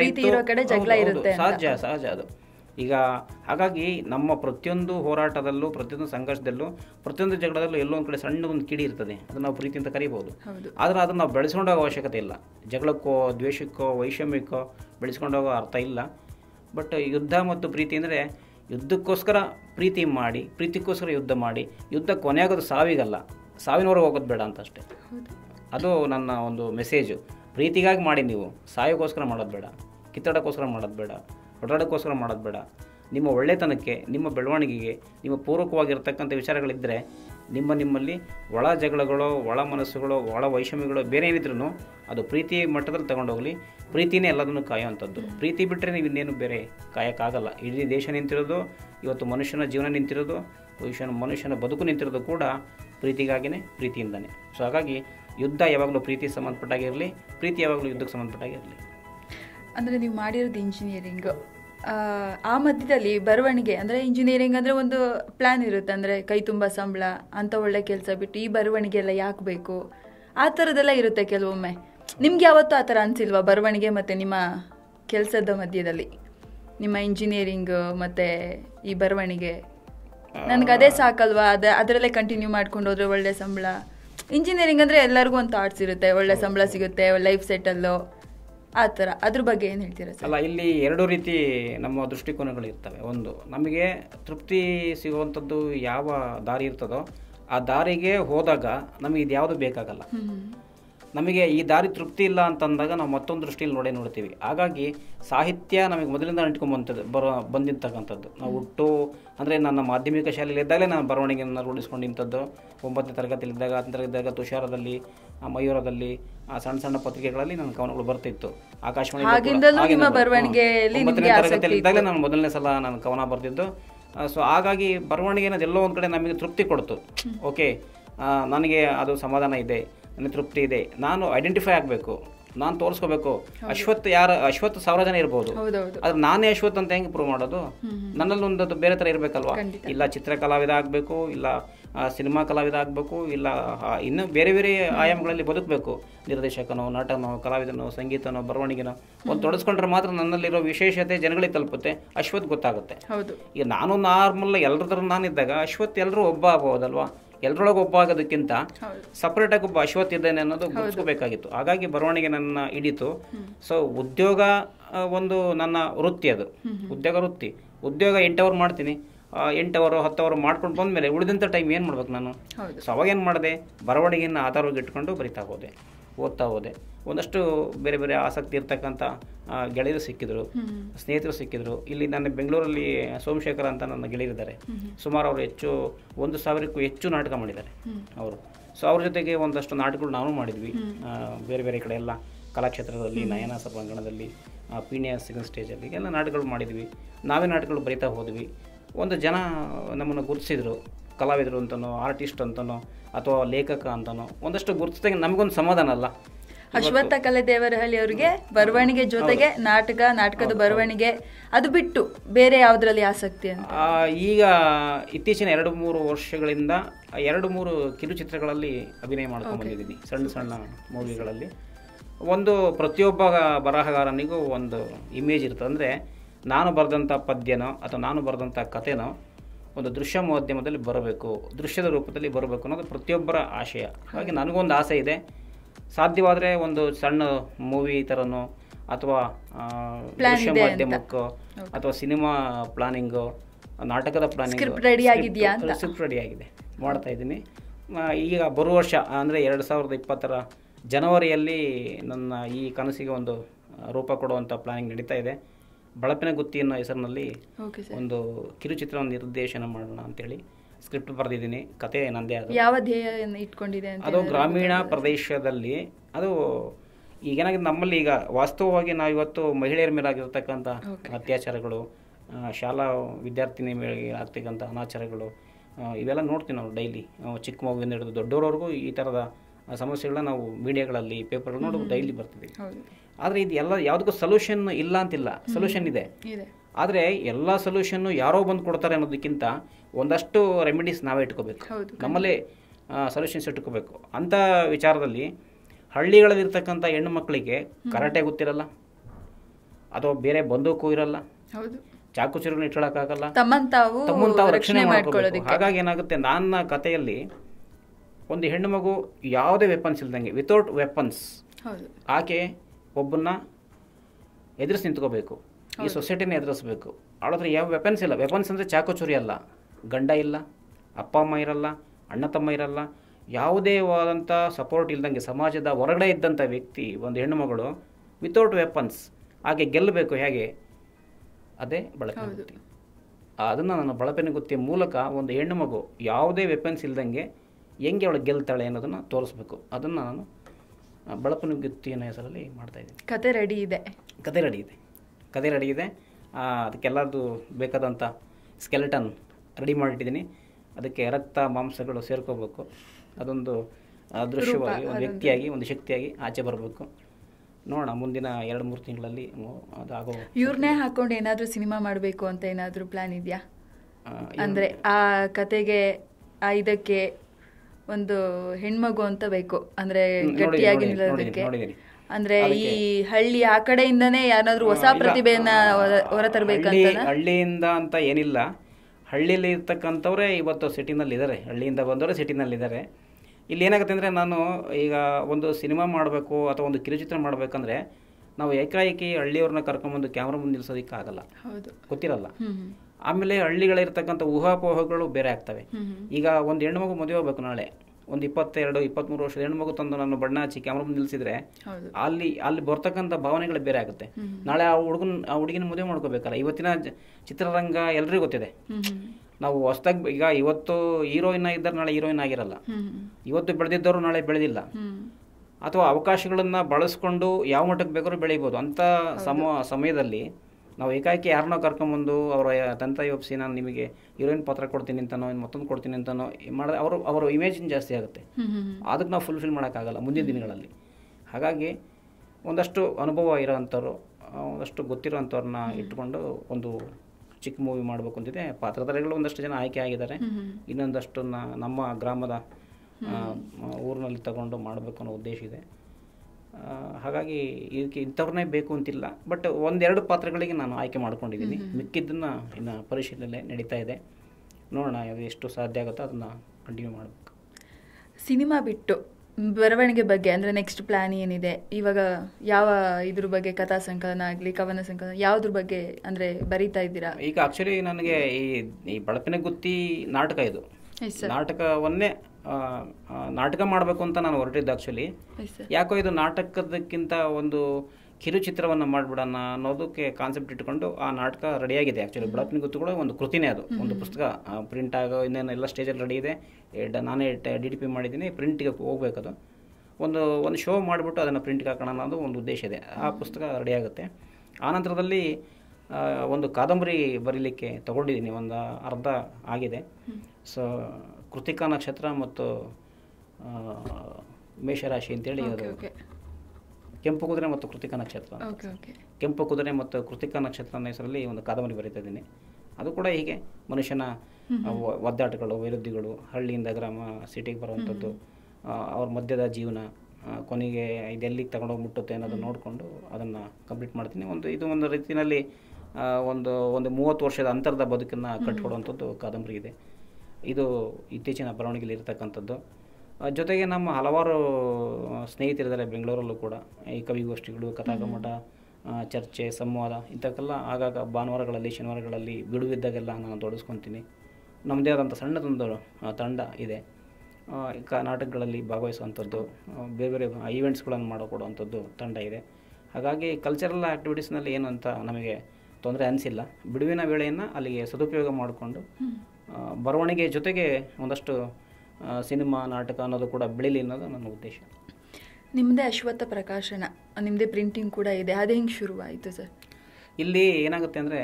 ಸಹಜ ಸಹಜ ಅದು. ಈಗ ಹಾಗಾಗಿ ನಮ್ಮ ಪ್ರತಿಯೊಂದು ಹೋರಾಟದಲ್ಲೂ, ಪ್ರತಿಯೊಂದು ಸಂಘರ್ಷದಲ್ಲೂ, ಪ್ರತಿಯೊಂದು ಜಗಳದಲ್ಲೂ ಎಲ್ಲೋ ಒಂದು ಕಡೆ ಸಣ್ಣದೊಂದು ಕಿಡಿ ಇರ್ತದೆ. ಅದನ್ನು ನಾವು ಪ್ರೀತಿ ಅಂತ ಕರಿಬೋದು. ಆದರೆ ಅದನ್ನು ನಾವು ಬೆಳೆಸ್ಕೊಂಡೋಗೋ ಅವಶ್ಯಕತೆ ಇಲ್ಲ. ಜಗಳಕ್ಕೋ ದ್ವೇಷಕ್ಕೋ ವೈಷಮ್ಯಕ್ಕೋ ಬೆಳೆಸ್ಕೊಂಡೋಗೋ ಅರ್ಥ ಇಲ್ಲ. ಬಟ್ ಯುದ್ಧ ಮತ್ತು ಪ್ರೀತಿ ಅಂದರೆ ಯುದ್ಧಕ್ಕೋಸ್ಕರ ಪ್ರೀತಿ ಮಾಡಿ, ಪ್ರೀತಿಗೋಸ್ಕರ ಯುದ್ಧ ಮಾಡಿ, ಯುದ್ಧ ಕೊನೆಯಾಗೋದು ಸಾವಿಗಲ್ಲ, ಸಾವಿನವರೆಗೆ ಹೋಗೋದು ಬೇಡ ಅಂತ ಅಷ್ಟೇ. ಅದು ನನ್ನ ಒಂದು ಮೆಸೇಜು. ಪ್ರೀತಿಗಾಗಿ ಮಾಡಿ, ನೀವು ಸಾವಿಗೋಸ್ಕರ ಮಾಡೋದು ಬೇಡ, ಕಿತ್ತಾಡೋಕ್ಕೋಸ್ಕರ ಮಾಡೋದು ಬೇಡ, ಹೊರಡೋಕ್ಕೋಸ್ಕರ ಮಾಡೋದು ಬೇಡ. ನಿಮ್ಮ ಒಳ್ಳೆತನಕ್ಕೆ, ನಿಮ್ಮ ಬೆಳವಣಿಗೆಗೆ, ನಿಮ್ಮ ಪೂರಕವಾಗಿರ್ತಕ್ಕಂಥ ವಿಚಾರಗಳಿದ್ದರೆ ನಿಮ್ಮ ನಿಮ್ಮಲ್ಲಿ ಒಳ ಜಗಳಗಳು, ಒಳ ಮನಸ್ಸುಗಳು, ಒಳ ವೈಷಮ್ಯಗಳು ಬೇರೆ ಏನಿದ್ರೂ ಅದು ಪ್ರೀತಿ ಮಟ್ಟದಲ್ಲಿ ತಗೊಂಡೋಗಲಿ. ಪ್ರೀತಿನೇ ಎಲ್ಲದನ್ನು ಕಾಯುವಂಥದ್ದು. ಪ್ರೀತಿ ಬಿಟ್ಟರೆ ನೀವು ಇನ್ನೇನು ಬೇರೆ ಕಾಯೋಕ್ಕಾಗಲ್ಲ. ಇಡೀ ದೇಶ ನಿಂತಿರೋದು, ಇವತ್ತು ಮನುಷ್ಯನ ಜೀವನ ನಿಂತಿರೋದು, ಮನುಷ್ಯನ ಮನುಷ್ಯನ ಬದುಕು ನಿಂತಿರೋದು ಕೂಡ ಪ್ರೀತಿಗಾಗಿಯೇ, ಪ್ರೀತಿಯಿಂದನೇ. ಸೊ ಹಾಗಾಗಿ ಯುದ್ಧ ಯಾವಾಗಲೂ ಪ್ರೀತಿ ಸಂಬಂಧಪಟ್ಟಾಗಿರಲಿ, ಪ್ರೀತಿ ಯಾವಾಗಲೂ ಯುದ್ಧಕ್ಕೆ ಸಂಬಂಧಪಟ್ಟಾಗಿರಲಿ. ಅಂದರೆ ನೀವು ಮಾಡಿರೋದು ಇಂಜಿನಿಯರಿಂಗು, ಆ ಮಧ್ಯದಲ್ಲಿ ಬರವಣಿಗೆ ಅಂದರೆ ಇಂಜಿನಿಯರಿಂಗ್ ಅಂದರೆ ಒಂದು ಪ್ಲ್ಯಾನ್ ಇರುತ್ತೆ, ಅಂದರೆ ಕೈ ತುಂಬ ಸಂಬಳ ಅಂತ ಒಳ್ಳೆ ಕೆಲಸ ಬಿಟ್ಟು ಈ ಬರವಣಿಗೆ ಎಲ್ಲ ಯಾಕೆ ಬೇಕು, ಆ ಥರದ್ದೆಲ್ಲ ಇರುತ್ತೆ ಕೆಲವೊಮ್ಮೆ. ನಿಮ್ಗೆ ಯಾವತ್ತೂ ಆ ಥರ ಅನಿಸಿಲ್ವಾ ಬರವಣಿಗೆ ಮತ್ತು ನಿಮ್ಮ ಕೆಲಸದ ಮಧ್ಯದಲ್ಲಿ? ನಿಮ್ಮ ಇಂಜಿನಿಯರಿಂಗ್ ಮತ್ತು ಈ ಬರವಣಿಗೆ ನನಗೆ ಅದೇ ಸಾಕಲ್ವಾ, ಅದ ಅದರಲ್ಲೇ ಕಂಟಿನ್ಯೂ ಮಾಡ್ಕೊಂಡು ಹೋದ್ರೆ ಒಳ್ಳೆ ಸಂಬಳ. ಇಂಜಿನಿಯರಿಂಗ್ ಅಂದರೆ ಎಲ್ಲರಿಗೂ ಒಂದು ಥಾಟ್ಸ್ ಇರುತ್ತೆ, ಒಳ್ಳೆ ಸಂಬಳ ಸಿಗುತ್ತೆ, ಲೈಫ್ ಸೆಟಲ್ಲು, ಆ ಥರ. ಅದ್ರ ಬಗ್ಗೆ ಏನು ಹೇಳ್ತೀರಾ ಸರ್? ಅಲ್ಲ, ಇಲ್ಲಿ ಎರಡು ರೀತಿ ನಮ್ಮ ದೃಷ್ಟಿಕೋನಗಳು ಇರ್ತವೆ. ಒಂದು, ನಮಗೆ ತೃಪ್ತಿ ಸಿಗುವಂಥದ್ದು ಯಾವ ದಾರಿ ಇರ್ತದೋ ಆ ದಾರಿಗೆ ಹೋದಾಗ ನಮಗೆ ಇದು ಯಾವುದು ಬೇಕಾಗಲ್ಲ. ನಮಗೆ ಈ ದಾರಿ ತೃಪ್ತಿ ಇಲ್ಲ ಅಂತಂದಾಗ ನಾವು ಮತ್ತೊಂದು ದೃಷ್ಟಿಯಲ್ಲಿ ನೋಡೇ ನೋಡ್ತೀವಿ. ಹಾಗಾಗಿ ಸಾಹಿತ್ಯ ನಮಗೆ ಮೊದಲಿಂದ ಅಂಟ್ಕೊಂಬಂಥದ್ದು ಬರೋ ಬಂದಿರ್ತಕ್ಕಂಥದ್ದು. ನಾವು ಹುಟ್ಟು ಅಂದರೆ ನನ್ನ ಮಾಧ್ಯಮಿಕ ಶಾಲೆಯಲ್ಲಿ ಇದ್ದಾಗಲೇ ನಾನು ಬರವಣಿಗೆಯನ್ನು ರೂಢಿಸ್ಕೊಂಡಿಂಥದ್ದು. ಒಂಬತ್ತನೇ ತರಗತಿಯಲ್ಲಿದ್ದಾಗ, ಹತ್ತನೇ ತರಗತಿದ್ದಾಗ ತುಷಾರದಲ್ಲಿ, ಮಯೂರದಲ್ಲಿ, ಸಣ್ಣ ಸಣ್ಣ ಪತ್ರಿಕೆಗಳಲ್ಲಿ ನನ್ನ ಕವನಗಳು ಬರ್ತಿತ್ತು. ಆಕಾಶವಾಣಿ ಒಂಬತ್ತನೇ ತರಗತಿಯಲ್ಲಿದ್ದಾಗಲೇ ನಾನು ಮೊದಲನೇ ಸಲ ನಾನು ಕವನ ಬರ್ತಿದ್ದು. ಸೊ ಹಾಗಾಗಿ ಬರವಣಿಗೆ ಅನ್ನೋದು ಎಲ್ಲೋ ಒಂದು ಕಡೆ ನಮಗೆ ತೃಪ್ತಿ ಕೊಡ್ತು. ಓಕೆ, ನನಗೆ ಅದು ಸಮಾಧಾನ ಇದೆ, ನನಗೆ ತೃಪ್ತಿ ಇದೆ. ನಾನು ಐಡೆಂಟಿಫೈ ಆಗಬೇಕು, ನಾನು ತೋರಿಸ್ಕೋಬೇಕು. ಅಶ್ವತ್ ಯಾರು, ಅಶ್ವತ್ ಸಾವಿರ ಜನ ಇರ್ಬೋದು, ಆದ್ರೆ ನಾನೇ ಅಶ್ವತ್ ಅಂತ ಹೆಂಗೆ ಪ್ರೂವ್ ಮಾಡೋದು? ನನ್ನಲ್ಲಿ ಒಂದು ಬೇರೆ ಥರ ಇರಬೇಕಲ್ವಾ? ಇಲ್ಲ ಚಿತ್ರ ಕಲಾವಿದ ಆಗಬೇಕು, ಇಲ್ಲ ಸಿನಿಮಾ ಕಲಾವಿದ ಆಗಬೇಕು, ಇಲ್ಲ ಇನ್ನೂ ಬೇರೆ ಬೇರೆ ಆಯಾಮಗಳಲ್ಲಿ ಬದುಕಬೇಕು. ನಿರ್ದೇಶಕನೋ, ನಟನೋ, ಕಲಾವಿದನೋ, ಸಂಗೀತನೋ, ಬರವಣಿಗೆನೋ ಒಂದು ತೊಡಸ್ಕೊಂಡ್ರೆ ಮಾತ್ರ ನನ್ನಲ್ಲಿರೋ ವಿಶೇಷತೆ ಜನಗಳಿಗೆ ತಲುಪುತ್ತೆ, ಅಶ್ವತ್ ಗೊತ್ತಾಗುತ್ತೆ. ಈಗ ನಾನು ನಾರ್ಮಲ್ ಎಲ್ಲರ ಥರ ನಾನಿದ್ದಾಗ ಅಶ್ವತ್ ಎಲ್ಲರೂ ಒಬ್ಬ ಆಗ್ಬೋದಲ್ವಾ? ಎಲ್ಲರೊಳಗೆ ಒಬ್ಬ ಆಗೋದಕ್ಕಿಂತ ಸಪ್ರೇಟಾಗಿ ಒಬ್ಬ ಅಶ್ವಥ್ ಇದ್ದಾನೆ ಅನ್ನೋದು ಗುರುತಿಸಬೇಕಾಗಿತ್ತು. ಹಾಗಾಗಿ ಬರವಣಿಗೆ ನನ್ನ ಹಿಡಿತು. ಸೊ ಉದ್ಯೋಗ ಒಂದು ನನ್ನ ವೃತ್ತಿ, ಅದು ಉದ್ಯೋಗ ವೃತ್ತಿ. ಉದ್ಯೋಗ ಎಂಟು ಅವರ್ ಮಾಡ್ತೀನಿ, ಎಂಟು ಅವರು ಹತ್ತು ಅವರು ಮಾಡ್ಕೊಂಡು ಬಂದಮೇಲೆ ಉಳಿದಂಥ ಟೈಮ್ ಏನು ಮಾಡ್ಬೇಕು ನಾನು? ಸೊ ಅವಾಗೇನು ಮಾಡಿದೆ, ಬರವಣಿಗೆಯನ್ನು ಆಧಾರವಾಗಿ ಇಟ್ಕೊಂಡು ಬರಿತಾ ಹೋದೆ, ಓದ್ತಾ ಹೋದೆ. ಒಂದಷ್ಟು ಬೇರೆ ಬೇರೆ ಆಸಕ್ತಿ ಇರ್ತಕ್ಕಂಥ ಗೆಳೆಯರು ಸಿಕ್ಕಿದ್ರು, ಸ್ನೇಹಿತರು ಸಿಕ್ಕಿದ್ರು. ಇಲ್ಲಿ ನನ್ನ ಬೆಂಗಳೂರಲ್ಲಿ ಸೋಮಶೇಖರ ಅಂತ ನನ್ನ ಗೆಳೆಯರಿದ್ದಾರೆ. ಸುಮಾರು ಅವರು ಹೆಚ್ಚು ಒಂದು ಸಾವಿರಕ್ಕೂ ಹೆಚ್ಚು ನಾಟಕ ಮಾಡಿದ್ದಾರೆ ಅವರು. ಸೊ ಅವ್ರ ಜೊತೆಗೆ ಒಂದಷ್ಟು ನಾಟಕಗಳು ನಾವು ಮಾಡಿದ್ವಿ ಬೇರೆ ಬೇರೆ ಕಡೆ ಎಲ್ಲ, ಕಲಾಕ್ಷೇತ್ರದಲ್ಲಿ, ನಯನ ಸಭಾಂಗಣದಲ್ಲಿ, ಪೀಣ್ಯ ಸೆಕೆಂಡ್ ಸ್ಟೇಜಲ್ಲಿ ಎಲ್ಲ ನಾಟಕಗಳು ಮಾಡಿದ್ವಿ. ನಾವೇ ನಾಟಕಗಳು ಬರಿತಾ ಹೋದ್ವಿ. ಒಂದು ಜನ ನಮ್ಮನ್ನು ಗುರುತಿಸಿದ್ರು, ಕಲಾವಿದರು ಅಂತನೋ, ಆರ್ಟಿಸ್ಟ್ ಅಂತನೋ, ಅಥವಾ ಲೇಖಕ ಅಂತನೋ ಒಂದಷ್ಟು ಗುರುತಿಸಿದಾಗ ನಮಗೊಂದು ಸಮಾಧಾನ ಅಲ್ಲ. ಅಶ್ವತ್ಥ ಕಲೆದೇವರಹಳ್ಳಿ ಅವರಿಗೆ ಬರವಣಿಗೆ ಜೊತೆಗೆ ನಾಟಕ, ನಾಟಕದ ಬರವಣಿಗೆ ಅದು ಬಿಟ್ಟು ಬೇರೆ ಯಾವುದರಲ್ಲಿ ಆಸಕ್ತಿ ಅಂತ? ಈಗ ಇತ್ತೀಚಿನ ಎರಡು ಮೂರು ವರ್ಷಗಳಿಂದ ಎರಡು ಮೂರು ಕಿರುಚಿತ್ರಗಳಲ್ಲಿ ಅಭಿನಯ ಮಾಡ್ಕೊಂಡು ಬಂದಿದ್ದೀನಿ, ಸಣ್ಣ ಸಣ್ಣ ಮೂವಿಗಳಲ್ಲಿ. ಒಂದು ಪ್ರತಿಯೊಬ್ಬ ಬರಹಗಾರನಿಗೂ ಒಂದು ಇಮೇಜ್ ಇರ್ತದೆ. ಅಂದರೆ ನಾನು ಬರೆದಂಥ ಪದ್ಯನೋ ಅಥವಾ ನಾನು ಬರೆದಂಥ ಕಥೆನೋ ಒಂದು ದೃಶ್ಯ ಮಾಧ್ಯಮದಲ್ಲಿ ಬರಬೇಕು, ದೃಶ್ಯದ ರೂಪದಲ್ಲಿ ಬರಬೇಕು ಅನ್ನೋದು ಪ್ರತಿಯೊಬ್ಬರ ಆಶಯ. ಹಾಗೆ ನನಗೊಂದು ಆಸೆ ಇದೆ. ಸಾಧ್ಯವಾದರೆ ಒಂದು ಸಣ್ಣ ಮೂವಿ ಥರನೋ ಅಥವಾ ದೃಶ್ಯ ಮಾಧ್ಯಮಕ್ಕೋ ಅಥವಾ ಸಿನಿಮಾ ಪ್ಲಾನಿಂಗು, ನಾಟಕದ ಪ್ಲಾನಿಂಗ್, ಸ್ಕ್ರಿಪ್ಟ್ ರೆಡಿ ಆಗಿದೆಯಾ? ಸ್ಕ್ರಿಪ್ಟ್ ರೆಡಿ ಆಗಿದೆ, ಮಾಡ್ತಾ ಇದ್ದೀನಿ. ಈಗ ಬರುವ ವರ್ಷ ಅಂದರೆ ಎರಡು ಸಾವಿರದ ಇಪ್ಪತ್ತರ ಜನವರಿಯಲ್ಲಿ ನನ್ನ ಈ ಕನಸಿಗೆ ಒಂದು ರೂಪ ಕೊಡುವಂಥ ಪ್ಲಾನಿಂಗ್ ನಡೀತಾ ಇದೆ. ಬಳಪಿನ ಗುತ್ತಿ ಅನ್ನೋ ಹೆಸರಿನಲ್ಲಿ ಒಂದು ಕಿರುಚಿತ್ರವನ್ನು ನಿರ್ದೇಶನ ಮಾಡೋಣ ಅಂತೇಳಿ ಸ್ಕ್ರಿಪ್ಟ್ ಬರೆದಿದ್ದೀನಿ. ಕತೆ ನಂದೇ. ಅದು ಯಾವ ಧ್ಯೇಯ ಇಟ್ಕೊಂಡಿದೆ? ಅದು ಗ್ರಾಮೀಣ ಪ್ರದೇಶದಲ್ಲಿ. ಅದು ಈಗೇನಾಗಿದೆ, ನಮ್ಮಲ್ಲಿ ಈಗ ವಾಸ್ತವವಾಗಿ ನಾವು ಇವತ್ತು ಮಹಿಳೆಯರ ಮೇಲೆ ಆಗಿರ್ತಕ್ಕಂಥ ಅತ್ಯಾಚಾರಗಳು, ಶಾಲಾ ವಿದ್ಯಾರ್ಥಿನಿ ಮೇಲೆ ಆಗ್ತಕ್ಕಂಥ ಅನಾಚಾರಗಳು, ಇವೆಲ್ಲ ನೋಡ್ತೀವಿ ನಾವು ಡೈಲಿ. ಚಿಕ್ಕ ಮಗುವಿಂದ ಹಿಡಿದು ದೊಡ್ಡವರವರೆಗೂ ಈ ಥರದ ಸಮಸ್ಯೆಗಳನ್ನ ನಾವು ಮೀಡಿಯಾಗಳಲ್ಲಿ, ಪೇಪರ್ಗಳು ನೋಡೋದು ಡೈಲಿ ಬರ್ತೀವಿ. ಆದರೆ ಇದು ಎಲ್ಲ ಯಾವುದಕ್ಕೂ ಸೊಲ್ಯೂಷನ್ ಇಲ್ಲ ಅಂತಿಲ್ಲ, ಸೊಲ್ಯೂಷನ್ ಇದೆ. ಆದರೆ ಎಲ್ಲ ಸೊಲ್ಯೂಷನ್ನು ಯಾರೋ ಬಂದು ಕೊಡ್ತಾರೆ ಅನ್ನೋದಕ್ಕಿಂತ ಒಂದಷ್ಟು ರೆಮಿಡೀಸ್ ನಾವೇ ಇಟ್ಕೋಬೇಕು, ನಮ್ಮಲ್ಲೇ ಸೊಲ್ಯೂಷನ್ಸ್ ಇಟ್ಕೋಬೇಕು. ಅಂಥ ವಿಚಾರದಲ್ಲಿ ಹಳ್ಳಿಗಳಲ್ಲಿರ್ತಕ್ಕಂಥ ಹೆಣ್ಣು ಮಕ್ಕಳಿಗೆ ಕರಾಟೆ ಗೊತ್ತಿರಲ್ಲ, ಅಥವಾ ಬೇರೆ ಬಂದೂಕು ಇರಲ್ಲ, ಚಾಕು ಚುರುಗಳನ್ನ ಇಟ್ಕೊಳ್ಳೋಕ್ಕಾಗಲ್ಲ, ತಮ್ಮನ್ನು ತಾವು ರಕ್ಷಣೆ ಮಾಡ್ಕೋಬೇಕು. ಹಾಗಾಗಿ ಏನಾಗುತ್ತೆ, ನನ್ನ ಕಥೆಯಲ್ಲಿ ಒಂದು ಹೆಣ್ಣು ಮಗು ಯಾವುದೇ ವೆಪನ್ಸ್ ಇಲ್ದಂಗೆ, ವಿತೌಟ್ ವೆಪನ್ಸ್, ಆಕೆ ಒಬ್ಬನ್ನ ಎದುರಿಸಿ ನಿಂತ್ಕೋಬೇಕು, ಈ ಸೊಸೈಟಿನ ಎದುರಿಸ್ಬೇಕು. ಅವಳ ಹತ್ರ ಯಾವ ವೆಪನ್ಸ್ ಇಲ್ಲ. ವೆಪನ್ಸ್ ಅಂದರೆ ಚಾಕು ಚುರಿ ಅಲ್ಲ, ಗಂಡ ಇಲ್ಲ, ಅಪ್ಪ ಅಮ್ಮ ಇರಲ್ಲ, ಅಣ್ಣ ತಮ್ಮ ಇರಲ್ಲ, ಯಾವುದೇ ಆದಂಥ ಸಪೋರ್ಟ್ ಇಲ್ದಂಗೆ ಸಮಾಜದ ಹೊರಗಡೆ ಇದ್ದಂಥ ವ್ಯಕ್ತಿ, ಒಂದು ಹೆಣ್ಣು ಮಗಳು ವಿತೌಟ್ ವೆಪನ್ಸ್, ಆಕೆ ಗೆಲ್ಲಬೇಕು. ಹೇಗೆ? ಅದೇ ಬಳಪಿನ ಗುತ್ತಿ. ಅದನ್ನು ನನ್ನ ಬಳಪಿನ ಗುತ್ತಿಯ ಮೂಲಕ ಒಂದು ಹೆಣ್ಣು ಮಗು ಯಾವುದೇ ವೆಪನ್ಸ್ ಇಲ್ದಂಗೆ ಹೆಂಗೆ ಅವಳು ಗೆಲ್ತಾಳೆ ಅನ್ನೋದನ್ನು ತೋರಿಸ್ಬೇಕು. ಅದನ್ನು ನಾನು ಬಳಪಿನ ಗುತ್ತಿ ಅನ್ನೋ ಹೆಸರಲ್ಲಿ ಮಾಡ್ತಾಯಿದ್ದೀನಿ. ಕತೆ ರೆಡಿ ಇದೆ? ಕತೆ ರೆಡಿ ಇದೆ, ಕತೆ ರೆಡಿ ಇದೆ. ಅದಕ್ಕೆಲ್ಲದು ಬೇಕಾದಂಥ ಸ್ಕೆಲೆಟನ್ ರೆಡಿ ಮಾಡಿಟ್ಟಿದ್ದೀನಿ. ಅದಕ್ಕೆ ರಕ್ತ ಮಾಂಸಗಳು ಸೇರ್ಕೋಬೇಕು. ಅದೊಂದು ದೃಶ್ಯವಾಗಿ, ಒಂದು ವ್ಯಕ್ತಿಯಾಗಿ, ಒಂದು ಶಕ್ತಿಯಾಗಿ ಆಚೆ ಬರಬೇಕು. ನೋಡೋಣ ಮುಂದಿನ ಎರಡು ಮೂರು ತಿಂಗಳಲ್ಲಿ ಅದಾಗೋ. ಇವ್ರನ್ನೇ ಹಾಕೊಂಡು ಏನಾದರೂ ಸಿನಿಮಾ ಮಾಡಬೇಕು ಅಂತ ಏನಾದರೂ ಪ್ಲ್ಯಾನ್ ಇದೆಯಾ? ಅಂದರೆ ಆ ಕತೆಗೆ, ಆ ಇದಕ್ಕೆ ಒಂದು ಹೆಣ್ಮಗು ಅಂತ ಬೇಕು, ಅಂದರೆ ಗಟ್ಟಿಯಾಗಿ ನಿಲ್ಲೋದಕ್ಕೆ. ಅಂದ್ರೆ ಈ ಹಳ್ಳಿ ಆ ಕಡೆಯಿಂದನೇ ಯಾರಾದ್ರೂ ಹೊಸ ಪ್ರತಿಭೆಯನ್ನ ಹೊರ ತರಬೇಕಂತ? ಹಳ್ಳಿಯಿಂದ ಅಂತ ಏನಿಲ್ಲ, ಹಳ್ಳಿಯಲ್ಲಿ ಇರ್ತಕ್ಕಂಥವ್ರೆ ಇವತ್ತು ಸಿಟಿನಲ್ಲಿ ಇದ್ದಾರೆ, ಹಳ್ಳಿಯಿಂದ ಬಂದವರೇ ಸಿಟಿನಲ್ಲಿ ಇದ್ದಾರೆ. ಇಲ್ಲಿ ಏನಾಗುತ್ತೆ ಅಂದರೆ, ನಾನು ಈಗ ಒಂದು ಸಿನಿಮಾ ಮಾಡಬೇಕು ಅಥವಾ ಒಂದು ಕಿರುಚಿತ್ರ ಮಾಡಬೇಕಂದ್ರೆ ನಾವು ಏಕಾಏಕಿ ಹಳ್ಳಿಯವ್ರನ್ನ ಕರ್ಕೊಂಬಂದು ಕ್ಯಾಮ್ರಾ ಮುಂದೆ ನಿಲ್ಲಿಸೋದಕ್ಕಾಗಲ್ಲ, ಗೊತ್ತಿರಲ್ಲ. ಆಮೇಲೆ ಹಳ್ಳಿಗಳಿರ್ತಕ್ಕಂಥ ಊಹಾಪೋಹಗಳು ಬೇರೆ ಆಗ್ತವೆ. ಈಗ ಒಂದು ಹೆಣ್ಣು ಮಗು ಮದುವೆ ಹೋಗ್ಬೇಕು ನಾಳೆ, ಒಂದು ಇಪ್ಪತ್ತೆರಡು ಇಪ್ಪತ್ತ್ಮೂರು ವರ್ಷದ ಹೆಣ್ಣು ಮಗು ತಂದು ನಾನು ಬಣ್ಣ ಹಚ್ಚಿ ಕ್ಯಾಮ್ರಾ ಮುಂದೆ ನಿಲ್ಲಿಸಿದ್ರೆ ಅಲ್ಲಿ ಅಲ್ಲಿ ಬರ್ತಕ್ಕಂಥ ಭಾವನೆಗಳು ಬೇರೆ ಆಗುತ್ತೆ. ನಾಳೆ ಆ ಹುಡುಗನ ಆ ಹುಡುಗಿನ ಮದುವೆ ಮಾಡ್ಕೋಬೇಕಲ್ಲ. ಇವತ್ತಿನ ಚಿತ್ರರಂಗ ಎಲ್ರಿಗೂ ಗೊತ್ತಿದೆ. ನಾವು ಹೊಸದಾಗಿ ಈಗ ಇವತ್ತು ಹೀರೋಯಿನ್ ಆಗಿದ್ದಾರೆ, ನಾಳೆ ಹೀರೋಯಿನ್ ಆಗಿರಲ್ಲ. ಇವತ್ತು ಬೆಳೆದಿದ್ದವರು ನಾಳೆ ಬೆಳೆದಿಲ್ಲ. ಅಥವಾ ಅವಕಾಶಗಳನ್ನು ಬಳಸ್ಕೊಂಡು ಯಾವ ಮಟ್ಟಕ್ಕೆ ಬೇಕಾದ್ರೂ ಬೆಳೀಬೋದು. ಅಂಥ ಸಮ ಸಮಯದಲ್ಲಿ ನಾವು ಏಕಾಏಕಿ ಯಾರನ್ನೋ ಕರ್ಕೊಂಬಂದು ಅವರ ತಂತಾಯಿ ಒಪ್ಪಿಸಿ ನಾನು ನಿಮಗೆ ಹೀರೋಯಿನ್ ಪಾತ್ರ ಕೊಡ್ತೀನಿ ಅಂತನೋ, ಮತ್ತೊಂದು ಕೊಡ್ತೀನಿ ಅಂತನೋ ಮಾಡಿದ್ರೆ ಅವರು ಅವರ ಇಮೇಜಿನ್ ಜಾಸ್ತಿ ಆಗುತ್ತೆ. ಅದಕ್ಕೆ ನಾವು ಫುಲ್ಫಿಲ್ ಮಾಡೋಕ್ಕಾಗಲ್ಲ ಮುಂದಿನ ದಿನಗಳಲ್ಲಿ. ಹಾಗಾಗಿ ಒಂದಷ್ಟು ಅನುಭವ ಇರೋವಂಥವ್ರು, ಒಂದಷ್ಟು ಗೊತ್ತಿರೋವಂಥವ್ರನ್ನ ಇಟ್ಕೊಂಡು ಒಂದು ಚಿಕ್ಕ ಮೂವಿ ಮಾಡಬೇಕು ಅಂತಿದೆ. ಪಾತ್ರಧಾರಿಗಳು ಒಂದಷ್ಟು ಜನ ಆಯ್ಕೆ ಆಗಿದ್ದಾರೆ. ಇನ್ನೊಂದಷ್ಟು ನಮ್ಮ ಗ್ರಾಮದ ಊರಿನಲ್ಲಿ ತಗೊಂಡು ಮಾಡಬೇಕು ಅನ್ನೋ ಉದ್ದೇಶ ಇದೆ. ಹಾಗಾಗಿ ಇದಕ್ಕೆ ಇಂಥವ್ರನ್ನೇ ಬೇಕು ಅಂತಿಲ್ಲ. ಬಟ್ ಒಂದೆರಡು ಪಾತ್ರಗಳಿಗೆ ನಾನು ಆಯ್ಕೆ ಮಾಡ್ಕೊಂಡಿದ್ದೀನಿ. ಮಿಕ್ಕಿದ್ದನ್ನು ಇನ್ನು ಪರಿಶೀಲನೆ ನಡೀತಾ ಇದೆ. ನೋಡೋಣ, ಅದು ಎಷ್ಟು ಸಾಧ್ಯ ಆಗುತ್ತೋ ಅದನ್ನು ಕಂಟಿನ್ಯೂ ಮಾಡಬೇಕು. ಸಿನಿಮಾ ಬಿಟ್ಟು ಬರವಣಿಗೆ ಬಗ್ಗೆ ಅಂದರೆ ನೆಕ್ಸ್ಟ್ ಪ್ಲ್ಯಾನ್ ಏನಿದೆ ಇವಾಗ? ಯಾವ ಇದ್ರ ಬಗ್ಗೆ ಕಥಾ ಸಂಕಲನ ಆಗಲಿ ಕವನ ಸಂಕಲನ ಯಾವುದ್ರ ಬಗ್ಗೆ ಅಂದರೆ ಬರೀತಾ ಇದ್ದೀರಾ ಈಗ? ಆ್ಯಕ್ಚುಲಿ ನನಗೆ ಈ ಈ ಬಳಪಿನ ಗುತ್ತಿ ನಾಟಕ, ಇದು ನಾಟಕವನ್ನೇ ನಾಟಕ ಮಾಡಬೇಕು ಅಂತ ನಾನು ಹೊರಟಿದ್ದು. ಆ್ಯಕ್ಚುಲಿ ಯಾಕೋ ಇದು ನಾಟಕದಕ್ಕಿಂತ ಒಂದು ಕಿರುಚಿತ್ರವನ್ನು ಮಾಡಿಬಿಡೋಣ ಅನ್ನೋದಕ್ಕೆ ಕಾನ್ಸೆಪ್ಟ್ ಇಟ್ಕೊಂಡು ಆ ನಾಟಕ ರೆಡಿಯಾಗಿದೆ. ಆ್ಯಕ್ಚುಲಿ ಬಳಪಿನ ಗುತ್ತು ಕೂಡ ಒಂದು ಕೃತಿನೇ, ಅದು ಒಂದು ಪುಸ್ತಕ ಪ್ರಿಂಟ್ ಆಗೋ ಇನ್ನೇನೆಲ್ಲ ಸ್ಟೇಜಲ್ಲಿ ರೆಡಿ ಇದೆ. ನಾನೇ ಡಿ ಡಿ ಪಿ ಮಾಡಿದ್ದೀನಿ, ಪ್ರಿಂಟಿಗೆ ಹೋಗ್ಬೇಕದು. ಒಂದು ಒಂದು ಶೋ ಮಾಡಿಬಿಟ್ಟು ಅದನ್ನು ಪ್ರಿಂಟ್ಗೆ ಹಾಕೋಣ ಅನ್ನೋದು ಒಂದು ಉದ್ದೇಶ ಇದೆ. ಆ ಪುಸ್ತಕ ರೆಡಿ ಆಗುತ್ತೆ. ಆನಂತರದಲ್ಲಿ ಒಂದು ಕಾದಂಬರಿ ಬರೀಲಿಕ್ಕೆ ತಗೊಂಡಿದ್ದೀನಿ, ಒಂದು ಅರ್ಧ ಆಗಿದೆ. ಸೊ ಕೃತಿಕಾ ನಕ್ಷತ್ರ ಮತ್ತು ಮೇಷರಾಶಿ ಅಂತೇಳಿ, ಅದು ಕೆಂಪು ಕುದುರೆ ಮತ್ತು ಕೃತಿಕಾ ನಕ್ಷತ್ರ, ಕೆಂಪು ಕುದುರೆ ಮತ್ತು ಕೃತಿಕಾ ನಕ್ಷತ್ರ ಅನ್ನೋ ಹೆಸರಲ್ಲಿ ಒಂದು ಕಾದಂಬರಿ ಬರೀತಾ ಇದ್ದೀನಿ. ಅದು ಕೂಡ ಹೀಗೆ ಮನುಷ್ಯನ ಒದ್ದಾಟಗಳು, ವೈರುಧ್ಯಗಳು, ಹಳ್ಳಿಯಿಂದ ಗ್ರಾಮ ಸಿಟಿಗೆ ಬರುವಂಥದ್ದು, ಅವ್ರ ಮಧ್ಯದ ಜೀವನ, ಕೊನೆಗೆ ಇದೆಲ್ಲಿಗೆ ತಗೊಂಡೋಗಿ ಮುಟ್ಟುತ್ತೆ ಅನ್ನೋದನ್ನು ನೋಡಿಕೊಂಡು ಅದನ್ನು ಕಂಪ್ಲೀಟ್ ಮಾಡ್ತೀನಿ. ಒಂದು ಇದು ಒಂದು ರೀತಿಯಲ್ಲಿ ಒಂದು ಒಂದು ಮೂವತ್ತು ವರ್ಷದ ಅಂತರದ ಬದುಕನ್ನು ಕಟ್ಟಿಕೊಡುವಂಥದ್ದು ಕಾದಂಬರಿ ಇದೆ. ಇದು ಇತ್ತೀಚಿನ ಬರವಣಿಗೆಯಲ್ಲಿ ಇರತಕ್ಕಂಥದ್ದು. ಜೊತೆಗೆ ನಮ್ಮ ಹಲವಾರು ಸ್ನೇಹಿತರಿದ್ದಾರೆ ಬೆಂಗಳೂರಲ್ಲೂ ಕೂಡ. ಈ ಕವಿಗೋಷ್ಠಿಗಳು, ಕಥಾಕಮ್ಮಟ, ಚರ್ಚೆ, ಸಂವಾದ ಇಂಥಕ್ಕೆಲ್ಲ ಆಗಾಗ ಭಾನುವಾರಗಳಲ್ಲಿ ಶನಿವಾರಗಳಲ್ಲಿ ಬಿಡುವಿದ್ದಾಗೆಲ್ಲ ನಾನು ತೊಡಗಿಸ್ಕೊತೀನಿ. ನಮ್ಮದೇ ಆದಂಥ ಸಣ್ಣದೊಂದು ತಂಡ ಇದೆ. ಕ ನಾಟಕಗಳಲ್ಲಿ ಭಾಗವಹಿಸುವಂಥದ್ದು, ಬೇರೆ ಬೇರೆ ಈವೆಂಟ್ಸ್ಗಳನ್ನು ಮಾಡಿಕೊಡುವಂಥದ್ದು ತಂಡ ಇದೆ. ಹಾಗಾಗಿ ಕಲ್ಚರಲ್ ಆ್ಯಕ್ಟಿವಿಟೀಸ್ನಲ್ಲಿ ಏನು ಅಂತ ನಮಗೆ ತೊಂದರೆ ಅನಿಸಿಲ್ಲ. ಬಿಡುವಿನ ವೇಳೆಯನ್ನು ಅಲ್ಲಿಗೆ ಸದುಪಯೋಗ ಮಾಡಿಕೊಂಡು ಬರವಣಿಗೆ ಜೊತೆಗೆ ಒಂದಷ್ಟು ಸಿನಿಮಾ, ನಾಟಕ ಅನ್ನೋದು ಕೂಡ ಬೆಳೀಲಿ ಅನ್ನೋದು ನನ್ನ ಉದ್ದೇಶ. ನಿಮ್ಮದೇ ಅಶ್ವತ್ಥ ಪ್ರಕಾಶನ, ನಿಮ್ಮದೇ ಪ್ರಿಂಟಿಂಗ್ ಕೂಡ ಇದೆ, ಅದು ಹೆಂಗೆ ಶುರುವಾಯಿತು ಸರ್? ಇಲ್ಲಿ ಏನಾಗುತ್ತೆ ಅಂದರೆ,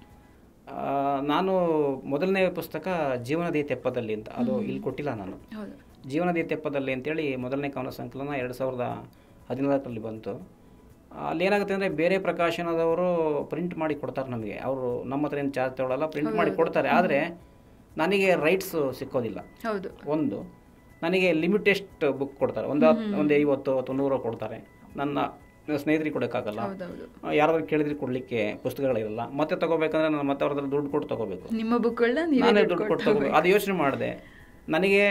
ನಾನು ಮೊದಲನೇ ಪುಸ್ತಕ ಜೀವನದಿ ತೆಪ್ಪದಲ್ಲಿ ಅಂತ, ಅದು ಇಲ್ಲಿ ಕೊಟ್ಟಿಲ್ಲ ನಾನು. ಜೀವನದಿ ತೆಪ್ಪದಲ್ಲಿ ಅಂತೇಳಿ ಮೊದಲನೇ ಕವನ ಸಂಕಲನ ಎರಡು ಸಾವಿರದ ಹದಿನಾಲ್ಕರಲ್ಲಿ ಬಂತು. ಅಲ್ಲಿ ಏನಾಗುತ್ತೆ ಅಂದರೆ, ಬೇರೆ ಪ್ರಕಾಶನದವರು ಪ್ರಿಂಟ್ ಮಾಡಿ ಕೊಡ್ತಾರೆ ನಮಗೆ. ಅವರು ನಮ್ಮ ಹತ್ರ ಏನು ಚಾರ್ಜ್ ತಗೊಳ್ಳಲ್ಲ, ಪ್ರಿಂಟ್ ಮಾಡಿ ಕೊಡ್ತಾರೆ. ಆದರೆ ನನಗೆ ರೈಟ್ಸು ಸಿಕ್ಕೋದಿಲ್ಲ. ಹೌದು. ಒಂದು ನನಗೆ ಲಿಮಿಟೆಸ್ಟ್ ಬುಕ್ ಕೊಡ್ತಾರೆ, ಒಂದು ಒಂದು ಐವತ್ತು ಅಥವಾ ನೂರು ಕೊಡ್ತಾರೆ. ನನ್ನ ಸ್ನೇಹಿತರಿಗೆ ಕೊಡೋಕ್ಕಾಗಲ್ಲ, ಯಾರಾದ್ರೂ ಕೇಳಿದ್ರೆ ಕೊಡಲಿಕ್ಕೆ ಪುಸ್ತಕಗಳಿರಲ್ಲ. ಮತ್ತೆ ತಗೋಬೇಕಂದ್ರೆ ನಾನು ಮತ್ತೆ ಅವ್ರ ಹತ್ರ ದುಡ್ಡು ಕೊಟ್ಟು ತಗೋಬೇಕು. ನಿಮ್ಮ ಬುಕ್ಗಳನ್ನ ನಾನೇ ದುಡ್ಡು ಕೊಟ್ಟು ತಗೋಬೇಕು. ಅದು ಯೋಚನೆ ಮಾಡಿದೆ. ನನಗೆ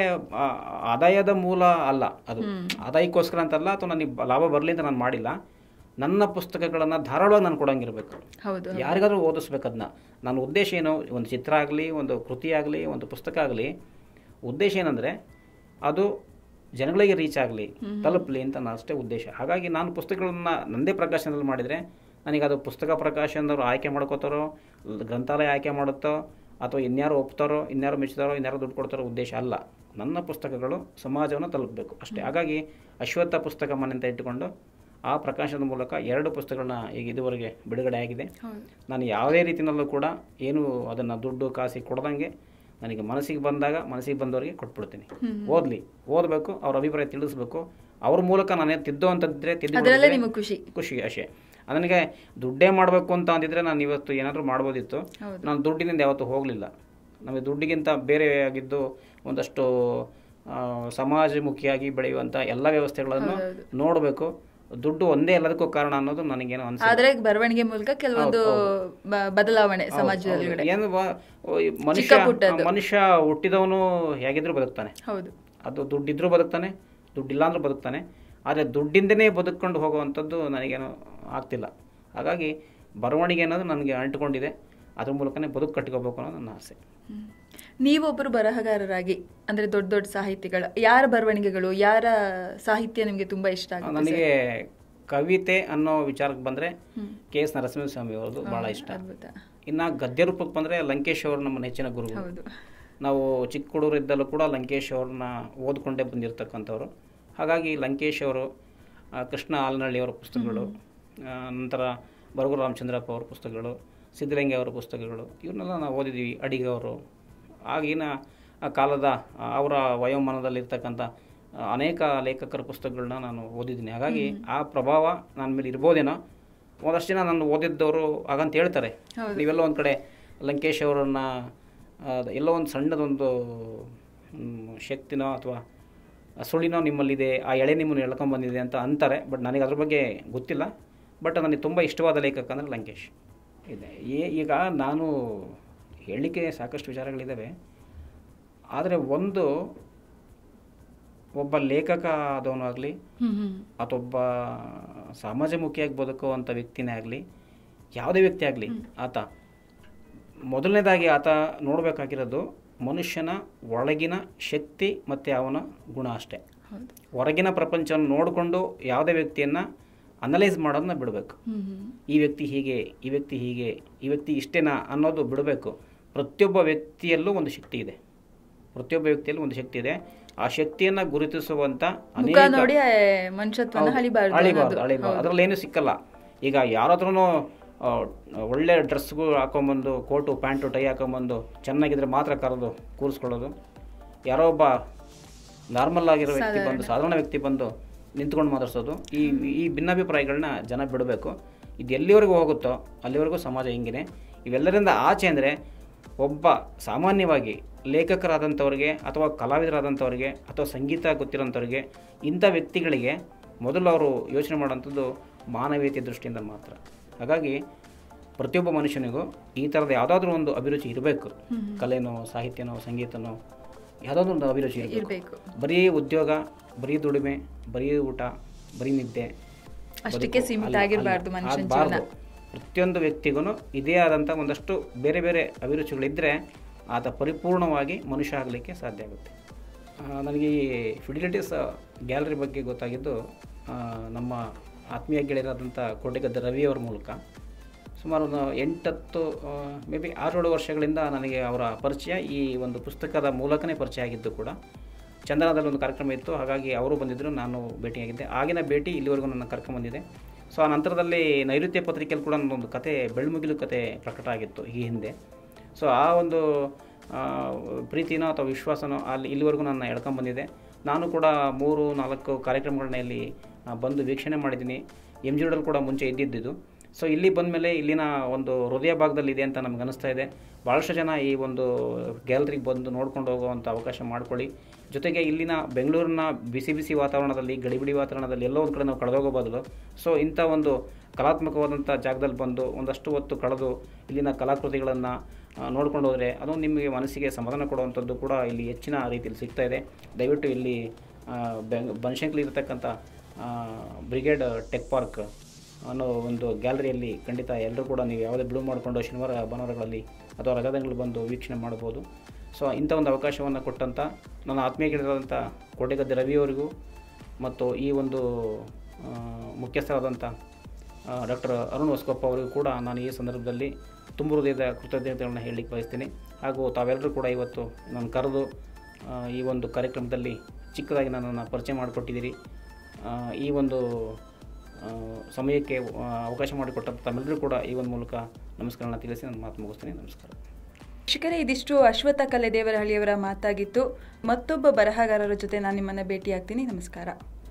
ಆದಾಯದ ಮೂಲ ಅಲ್ಲ ಅದು, ಆದಾಯಕ್ಕೋಸ್ಕರ ಅಂತಲ್ಲ, ಅಥವಾ ನನಗೆ ಲಾಭ ಬರಲಿ ಅಂತ ನಾನು ಮಾಡಿಲ್ಲ. ನನ್ನ ಪುಸ್ತಕಗಳನ್ನು ಧಾರಾಳವಾಗಿ ನಾನು ಕೊಡಂಗಿರಬೇಕು, ಯಾರಿಗಾದ್ರೂ ಓದಿಸ್ಬೇಕು. ಅದನ್ನ ನನ್ನ ಉದ್ದೇಶ ಏನು, ಒಂದು ಚಿತ್ರ ಆಗಲಿ, ಒಂದು ಕೃತಿ ಆಗಲಿ, ಒಂದು ಪುಸ್ತಕ ಆಗಲಿ, ಉದ್ದೇಶ ಏನಂದರೆ ಅದು ಜನಗಳಿಗೆ ರೀಚ್ ಆಗಲಿ, ತಲುಪಲಿ ಅಂತ ನಾನು ಅಷ್ಟೇ ಉದ್ದೇಶ. ಹಾಗಾಗಿ ನಾನು ಪುಸ್ತಕಗಳನ್ನ ನನ್ನದೇ ಪ್ರಕಾಶನದಲ್ಲಿ ಮಾಡಿದರೆ ನನಗೆ ಅದು ಪುಸ್ತಕ ಪ್ರಕಾಶನದವರು ಆಯ್ಕೆ ಮಾಡ್ಕೋತಾರೋ, ಗ್ರಂಥಾಲಯ ಆಯ್ಕೆ ಮಾಡುತ್ತೋ, ಅಥವಾ ಇನ್ಯಾರು ಒಪ್ತಾರೋ, ಇನ್ಯಾರು ಮೆಚ್ಚುತ್ತಾರೋ, ಇನ್ಯಾರು ದುಡ್ಡು ಕೊಡ್ತಾರೋ ಉದ್ದೇಶ ಅಲ್ಲ. ನನ್ನ ಪುಸ್ತಕಗಳು ಸಮಾಜವನ್ನು ತಲುಪಬೇಕು ಅಷ್ಟೇ. ಹಾಗಾಗಿ ಅಶ್ವತ್ಥ ಪುಸ್ತಕ ಮನೆ ಅಂತ ಇಟ್ಟುಕೊಂಡು ಆ ಪ್ರಕಾಶನದ ಮೂಲಕ ಎರಡು ಪುಸ್ತಕಗಳನ್ನ ಈಗ ಇದುವರೆಗೆ ಬಿಡುಗಡೆ ಆಗಿದೆ. ನಾನು ಯಾವುದೇ ರೀತಿಯಲ್ಲೂ ಕೂಡ ಏನು ಅದನ್ನು ದುಡ್ಡು ಕಾಸಿ ಕೊಡ್ದಂಗೆ ನನಗೆ ಮನಸ್ಸಿಗೆ ಬಂದಾಗ ಮನಸ್ಸಿಗೆ ಬಂದವರಿಗೆ ಕೊಟ್ಬಿಡ್ತೀನಿ. ಓದಲಿ, ಓದಬೇಕು, ಅವ್ರ ಅಭಿಪ್ರಾಯ ತಿಳಿಸ್ಬೇಕು. ಅವ್ರ ಮೂಲಕ ನಾನೇ ತಿದ್ದೋ ಅಂತಂದಿದ್ರೆ ತಿದ್ದು ಖುಷಿ ಖುಷಿ ಅಷ್ಟೇ. ನನಗೆ ದುಡ್ಡೇ ಮಾಡಬೇಕು ಅಂತ ಅಂದಿದ್ರೆ ನಾನು ಇವತ್ತು ಏನಾದರೂ ಮಾಡ್ಬೋದಿತ್ತು. ನಾನು ದುಡ್ಡಿನಿಂದ ಯಾವತ್ತೂ ಹೋಗಲಿಲ್ಲ. ನಮಗೆ ದುಡ್ಡಿಗಿಂತ ಬೇರೆ ಆಗಿದ್ದು ಒಂದಷ್ಟು ಸಮಾಜಮುಖಿಯಾಗಿ ಬೆಳೆಯುವಂಥ ಎಲ್ಲ ವ್ಯವಸ್ಥೆಗಳನ್ನು ನೋಡಬೇಕು. ದುಡ್ಡು ಒಂದೇ ಎಲ್ಲದಕ್ಕೂ ಕಾರಣ ಅನ್ನೋದು ನನಗೇನೋ ಅನ್ಸುತ್ತೆ. ಆದರೆ ಬರವಣಿಗೆ ಮೂಲಕ ಕೆಲವೊಂದು ಬದಲಾವಣೆ ಸಮಾಜದಲ್ಲಿ ಏನು, ಮನುಷ್ಯ ಮನುಷ್ಯ ಹುಟ್ಟಿದವನು ಹೇಗಿದ್ರೂ ಬದುಕ್ತಾನೆ. ಹೌದು, ಅದು ದುಡ್ಡಿದ್ರೂ ಬದುಕ್ತಾನೆ, ದುಡ್ಡಿಲ್ಲ ಅಂದ್ರೂ ಬದುಕ್ತಾನೆ. ಆದರೆ ದುಡ್ಡಿಂದನೇ ಬದುಕೊಂಡು ಹೋಗುವಂಥದ್ದು ನನಗೇನು ಆಗ್ತಿಲ್ಲ. ಹಾಗಾಗಿ ಬರವಣಿಗೆ ಅನ್ನೋದು ನನಗೆ ಅಂಟಿಕೊಂಡಿದೆ. ಅದ್ರ ಮೂಲಕನೇ ಬದುಕು ಕಟ್ಕೋಬೇಕು ಅನ್ನೋದು ನನ್ನ ಆಸೆ. ನೀವೊಬ್ಬರು ಬರಹಗಾರರಾಗಿ ಅಂದರೆ ದೊಡ್ಡ ದೊಡ್ಡ ಸಾಹಿತಿಗಳು, ಯಾರ ಬರವಣಿಗೆಗಳು, ಯಾರ ಸಾಹಿತ್ಯ ನಿಮಗೆ ತುಂಬ ಇಷ್ಟ ಆಗುತ್ತೆ? ನನಗೆ ಕವಿತೆ ಅನ್ನೋ ವಿಚಾರಕ್ಕೆ ಬಂದರೆ ಕೆ ಎಸ್ ನರಸಿಂಹಸ್ವಾಮಿ ಅವ್ರದ್ದು ಭಾಳ ಇಷ್ಟ. ಇನ್ನು ಗದ್ಯ ರೂಪಕ್ಕೆ ಬಂದರೆ ಲಂಕೇಶ್ ಅವರು ನಮ್ಮ ನೆಚ್ಚಿನ ಗುರುಗಳು. ನಾವು ಚಿಕ್ಕ ಹುಡುಗರಿದ್ದಲ್ಲೂ ಕೂಡ ಲಂಕೇಶ್ ಅವ್ರನ್ನ ಓದ್ಕೊಂಡೇ ಬಂದಿರತಕ್ಕಂಥವ್ರು. ಹಾಗಾಗಿ ಲಂಕೇಶ್ ಅವರು, ಕೃಷ್ಣ ಆಲನಹಳ್ಳಿಯವರ ಪುಸ್ತಕಗಳು, ನಂತರ ಬರಗೂರು ರಾಮಚಂದ್ರಪ್ಪ ಅವ್ರ ಪುಸ್ತಕಗಳು, ಸಿದ್ದಲಿಂಗ ಅವರ ಪುಸ್ತಕಗಳು, ಇವನ್ನೆಲ್ಲ ನಾವು ಓದಿದ್ದೀವಿ. ಅಡಿಗ ಅವರು, ಆಗಿನ ಕಾಲದ ಅವರ ವಯೋಮಾನದಲ್ಲಿರ್ತಕ್ಕಂಥ ಅನೇಕ ಲೇಖಕರ ಪುಸ್ತಕಗಳನ್ನ ನಾನು ಓದಿದ್ದೀನಿ. ಹಾಗಾಗಿ ಆ ಪ್ರಭಾವ ನನ್ನ ಮೇಲೆ ಇರ್ಬೋದೇನೋ. ಒಂದಷ್ಟು ಜನ ನಾನು ಓದಿದ್ದವರು ಹಾಗಂತ ಹೇಳ್ತಾರೆ. ನೀವೆಲ್ಲ ಒಂದು ಕಡೆ ಲಂಕೇಶ್ ಅವರನ್ನ ಎಲ್ಲೋ ಒಂದು ಸಣ್ಣದೊಂದು ಶಕ್ತಿನೋ ಅಥವಾ ಸುಳಿನೋ ನಿಮ್ಮಲ್ಲಿದೆ, ಆ ಎಳೆ ನಿಮ್ಮನ್ನು ಎಳ್ಕೊಂಬಂದಿದೆ ಅಂತ ಅಂತಾರೆ. ಬಟ್ ನನಗೆ ಅದ್ರ ಬಗ್ಗೆ ಗೊತ್ತಿಲ್ಲ. ಬಟ್ ನನಗೆ ತುಂಬ ಇಷ್ಟವಾದ ಲೇಖಕ ಅಂದರೆ ಲಂಕೇಶ್ ಇದೆ. ಈಗ ನಾನು ಹೇಳಲಿಕ್ಕೆ ಸಾಕಷ್ಟು ವಿಚಾರಗಳಿದ್ದಾವೆ. ಆದರೆ ಒಂದು ಒಬ್ಬ ಲೇಖಕ ಆದವನು ಆಗಲಿ ಹ್ಮ್ ಹ್ಮ್ ಅಥವಾ ಸಮಾಜಮುಖಿಯಾಗಿ ಬದುಕುವಂಥ ವ್ಯಕ್ತಿನೇ ಆಗಲಿ, ಯಾವುದೇ ವ್ಯಕ್ತಿ ಆಗಲಿ, ಆತ ಮೊದಲನೇದಾಗಿ ಆತ ನೋಡಬೇಕಾಗಿರೋದು ಮನುಷ್ಯನ ಒಳಗಿನ ಶಕ್ತಿ ಮತ್ತು ಅವನ ಗುಣ ಅಷ್ಟೇ. ಹೌದು. ಹೊರಗಿನ ಪ್ರಪಂಚವನ್ನು ನೋಡಿಕೊಂಡು ಯಾವುದೇ ವ್ಯಕ್ತಿಯನ್ನು ಅನಲೈಸ್ ಮಾಡೋದನ್ನ ಬಿಡಬೇಕು. ಹ್ಮ್ ಹ್ಮ್ ಈ ವ್ಯಕ್ತಿ ಹೀಗೆ, ಈ ವ್ಯಕ್ತಿ ಹೀಗೆ, ಈ ವ್ಯಕ್ತಿ ಇಷ್ಟೇನಾ ಅನ್ನೋದು ಬಿಡಬೇಕು. ಪ್ರತಿಯೊಬ್ಬ ವ್ಯಕ್ತಿಯಲ್ಲೂ ಒಂದು ಶಕ್ತಿ ಇದೆ. ಪ್ರತಿಯೊಬ್ಬ ವ್ಯಕ್ತಿಯಲ್ಲೂ ಒಂದು ಶಕ್ತಿ ಇದೆ. ಆ ಶಕ್ತಿಯನ್ನು ಗುರುತಿಸುವಂಥ ಮುಖ ನೋಡಿ ಮನುಷ್ಯತ್ವನ ಅಳಿಬಾರ್ದು ಅಳಿಬಾರ್ದು ಅನ್ನೋದು. ಅಳಿಬಾರ್ದು ಅದರಲ್ಲಿ ಏನೂ ಸಿಕ್ಕಲ್ಲ. ಈಗ ಯಾರ ಹತ್ರನೂ ಒಳ್ಳೆ ಡ್ರೆಸ್ಗೂ ಹಾಕೊಂಬಂದು ಕೋಟು ಪ್ಯಾಂಟು ಟೈ ಹಾಕೊಂಬಂದು ಚೆನ್ನಾಗಿದ್ರೆ ಮಾತ್ರ ಕರೆದು ಕೂರಿಸ್ಕೊಳ್ಳೋದು, ಯಾರೋ ಒಬ್ಬ ನಾರ್ಮಲ್ ಆಗಿರೋ ವ್ಯಕ್ತಿ ಬಂದು, ಸಾಧಾರಣ ವ್ಯಕ್ತಿ ಬಂದು ನಿಂತ್ಕೊಂಡು ಮಾತಾಡ್ಸೋದು, ಈ ಈ ಭಿನ್ನಾಭಿಪ್ರಾಯಗಳನ್ನ ಜನ ಬಿಡಬೇಕು. ಇದು ಎಲ್ಲಿವರೆಗೂ ಹೋಗುತ್ತೋ ಅಲ್ಲಿವರೆಗೂ ಸಮಾಜ ಹಿಂಗೆ. ಇವೆಲ್ಲರಿಂದ ಆಚೆ ಅಂದರೆ ಒಬ್ಬ ಸಾಮಾನ್ಯವಾಗಿ ಲೇಖಕರಾದಂಥವ್ರಿಗೆ ಅಥವಾ ಕಲಾವಿದರಾದಂಥವ್ರಿಗೆ ಅಥವಾ ಸಂಗೀತ ಗೊತ್ತಿರೋಂಥವ್ರಿಗೆ ಇಂಥ ವ್ಯಕ್ತಿಗಳಿಗೆ ಮೊದಲು ಅವರು ಯೋಚನೆ ಮಾಡೋಂಥದ್ದು ಮಾನವೀಯತೆ ದೃಷ್ಟಿಯಿಂದ ಮಾತ್ರ. ಹಾಗಾಗಿ ಪ್ರತಿಯೊಬ್ಬ ಮನುಷ್ಯನಿಗೂ ಈ ಥರದ ಯಾವುದಾದ್ರೂ ಒಂದು ಅಭಿರುಚಿ ಇರಬೇಕು. ಕಲೆನೋ, ಸಾಹಿತ್ಯನೋ, ಸಂಗೀತನೋ, ಯಾವುದಾದ್ರೂ ಒಂದು ಅಭಿರುಚಿ ಇರಬೇಕು. ಬರೀ ಉದ್ಯೋಗ, ಬರೀ ದುಡಿಮೆ, ಬರೀ ಊಟ, ಬರೀ ನಿದ್ದೆ ಅಷ್ಟಕ್ಕೆ ಸೀಮಿತ ಆಗಿರಬಾರ್ದು ಮನುಷ್ಯನ ಜೀವನ. ಪ್ರತಿಯೊಂದು ವ್ಯಕ್ತಿಗೂ ಇದೇ ಆದಂಥ ಒಂದಷ್ಟು ಬೇರೆ ಬೇರೆ ಅಭಿರುಚಿಗಳಿದ್ದರೆ ಆತ ಪರಿಪೂರ್ಣವಾಗಿ ಮನುಷ್ಯ ಆಗಲಿಕ್ಕೆ ಸಾಧ್ಯ ಆಗುತ್ತೆ. ನನಗೆ ಈ ಫಿಡಿಲಿಟೀಸ್ ಗ್ಯಾಲರಿ ಬಗ್ಗೆ ಗೊತ್ತಾಗಿದ್ದು ನಮ್ಮ ಆತ್ಮೀಯ ಗೆಳೆಯರಾದಂಥ ಕೋಟೆಗದ್ದೆ ರವಿಯವರ ಮೂಲಕ. ಸುಮಾರು ಒಂದು ಎಂಟತ್ತು ಮೇ ಬಿ ಆರೇಳು ವರ್ಷಗಳಿಂದ ನನಗೆ ಅವರ ಪರಿಚಯ ಈ ಒಂದು ಪುಸ್ತಕದ ಮೂಲಕನೇ ಪರಿಚಯ ಆಗಿದ್ದು ಕೂಡ. ಚಂದನದಲ್ಲಿ ಒಂದು ಕಾರ್ಯಕ್ರಮ ಇತ್ತು, ಹಾಗಾಗಿ ಅವರು ಬಂದಿದ್ದರು, ನಾನು ಭೇಟಿಯಾಗಿದ್ದೆ. ಆಗಿನ ಭೇಟಿ ಇಲ್ಲಿವರೆಗೂ ನನ್ನ ಕರ್ಕೊಂಬಂದಿದೆ. ಸೊ ಆ ನಂತರದಲ್ಲಿ ನೈಋತ್ಯ ಪತ್ರಿಕೆಯಲ್ಲಿ ಕೂಡ ನನ್ನೊಂದು ಕತೆ, ಬೆಳ್ಳುಮುಗಿಲು ಕತೆ ಪ್ರಕಟ ಆಗಿತ್ತು ಈ ಹಿಂದೆ. ಸೊ ಆ ಒಂದು ಪ್ರೀತಿನೋ ಅಥವಾ ವಿಶ್ವಾಸನೋ ಅಲ್ಲಿ ಇಲ್ಲಿವರೆಗೂ ನನ್ನ ಎಳ್ಕೊಂಬಂದಿದೆ. ನಾನು ಕೂಡ ಮೂರು ನಾಲ್ಕು ಕಾರ್ಯಕ್ರಮಗಳನ್ನ ಇಲ್ಲಿ ಬಂದು ವೀಕ್ಷಣೆ ಮಾಡಿದ್ದೀನಿ. ಎಮ್ ಜಿ ರೋಡಲ್ಲಿ ಕೂಡ ಮುಂಚೆ ಇದ್ದಿದ್ದು. ಸೊ ಇಲ್ಲಿ ಬಂದ ಮೇಲೆ ಇಲ್ಲಿನ ಒಂದು ಹೃದಯ ಭಾಗದಲ್ಲಿದೆ ಅಂತ ನಮ್ಗೆ ಅನಿಸ್ತಾ ಇದೆ. ಭಾಳಷ್ಟು ಜನ ಈ ಒಂದು ಗ್ಯಾಲರಿಗೆ ಬಂದು ನೋಡ್ಕೊಂಡು ಹೋಗುವಂಥ ಅವಕಾಶ ಮಾಡಿಕೊಳ್ಳಿ. ಜೊತೆಗೆ ಇಲ್ಲಿನ ಬೆಂಗಳೂರಿನ ಬಿಸಿ ಬಿಸಿ ವಾತಾವರಣದಲ್ಲಿ, ಗಡಿಬಿಡಿ ವಾತಾವರಣದಲ್ಲಿ ಎಲ್ಲೋ ಒಂದು ಕಡೆ ನಾವು ಕಳೆದೋಗೋ ಬದಲು ಸೊ ಇಂಥ ಒಂದು ಕಲಾತ್ಮಕವಾದಂಥ ಜಾಗದಲ್ಲಿ ಬಂದು ಒಂದಷ್ಟು ಹೊತ್ತು ಕಳೆದು ಇಲ್ಲಿನ ಕಲಾಕೃತಿಗಳನ್ನು ನೋಡ್ಕೊಂಡು ಹೋದರೆ ಅದು ನಿಮಗೆ ಮನಸ್ಸಿಗೆ ಸಮಾಧಾನ ಕೊಡುವಂಥದ್ದು ಕೂಡ ಇಲ್ಲಿ ಹೆಚ್ಚಿನ ರೀತಿಯಲ್ಲಿ ಸಿಗ್ತಾ ಇದೆ. ದಯವಿಟ್ಟು ಇಲ್ಲಿ ಬೆಂಗ್ ಬನಶಂಕರಿ ಇರತಕ್ಕಂಥ ಬ್ರಿಗೇಡ್ ಟೆಕ್ ಪಾರ್ಕ್ ಅನ್ನೋ ಒಂದು ಗ್ಯಾಲರಿಯಲ್ಲಿ ಖಂಡಿತ ಎಲ್ಲರೂ ಕೂಡ ನೀವು ಯಾವುದೇ ಬಿಡುವು ಮಾಡಿಕೊಂಡು ಶನಿವಾರ ಭಾನುವಾರಗಳಲ್ಲಿ ಅಥವಾ ರಜಾದಿನಗಳಲ್ಲಿ ಬಂದು ವೀಕ್ಷಣೆ ಮಾಡ್ಬೋದು. ಸೊ ಇಂಥ ಒಂದು ಅವಕಾಶವನ್ನು ಕೊಟ್ಟಂಥ ನನ್ನ ಆತ್ಮೀಯ ಗೆಳೆಯರಾದಂಥ ಕೋಟೆಗದ್ದೆ ರವಿಯವರಿಗೂ ಮತ್ತು ಈ ಒಂದು ಮುಖ್ಯಸ್ಥರಾದಂಥ ಡಾಕ್ಟರ್ ಅರುಣ್ ಹೊಸಕೊಪ್ಪ ಅವರಿಗೂ ಕೂಡ ನಾನು ಈ ಸಂದರ್ಭದಲ್ಲಿ ತುಂಬ ಹೃದಯದ ಕೃತಜ್ಞತೆಗಳನ್ನ ಹೇಳಲಿಕ್ಕೆ ಬಯಸ್ತೀನಿ. ಹಾಗೂ ತಾವೆಲ್ಲರೂ ಕೂಡ ಇವತ್ತು ನಾನು ಕರೆದು ಈ ಒಂದು ಕಾರ್ಯಕ್ರಮದಲ್ಲಿ ಚಿಕ್ಕದಾಗಿ ನನ್ನನ್ನು ಪರಿಚಯ ಮಾಡಿಕೊಟ್ಟಿದ್ದೀರಿ. ಈ ಒಂದು ಸಮಯಕ್ಕೆ ಅವಕಾಶ ಮಾಡಿಕೊಟ್ಟಂಥ ತಮ್ಮೆಲ್ಲರೂ ಕೂಡ ಈ ಒಂದು ಮೂಲಕ ನಮಸ್ಕಾರನ ತಿಳಿಸಿ ನಾನು ಮಾತು ಮುಗಿಸ್ತೀನಿ. ನಮಸ್ಕಾರ. ಶಿಖರೇ, ಇದಿಷ್ಟು ಅಶ್ವತ್ಥ ಕಲೆದೇವರಹಳ್ಳಿಯವರ ಮಾತಾಗಿತ್ತು. ಮತ್ತೊಬ್ಬ ಬರಹಗಾರರ ಜೊತೆ ನಾನು ನಿಮ್ಮನ್ನು ಭೇಟಿಯಾಗ್ತೀನಿ. ನಮಸ್ಕಾರ.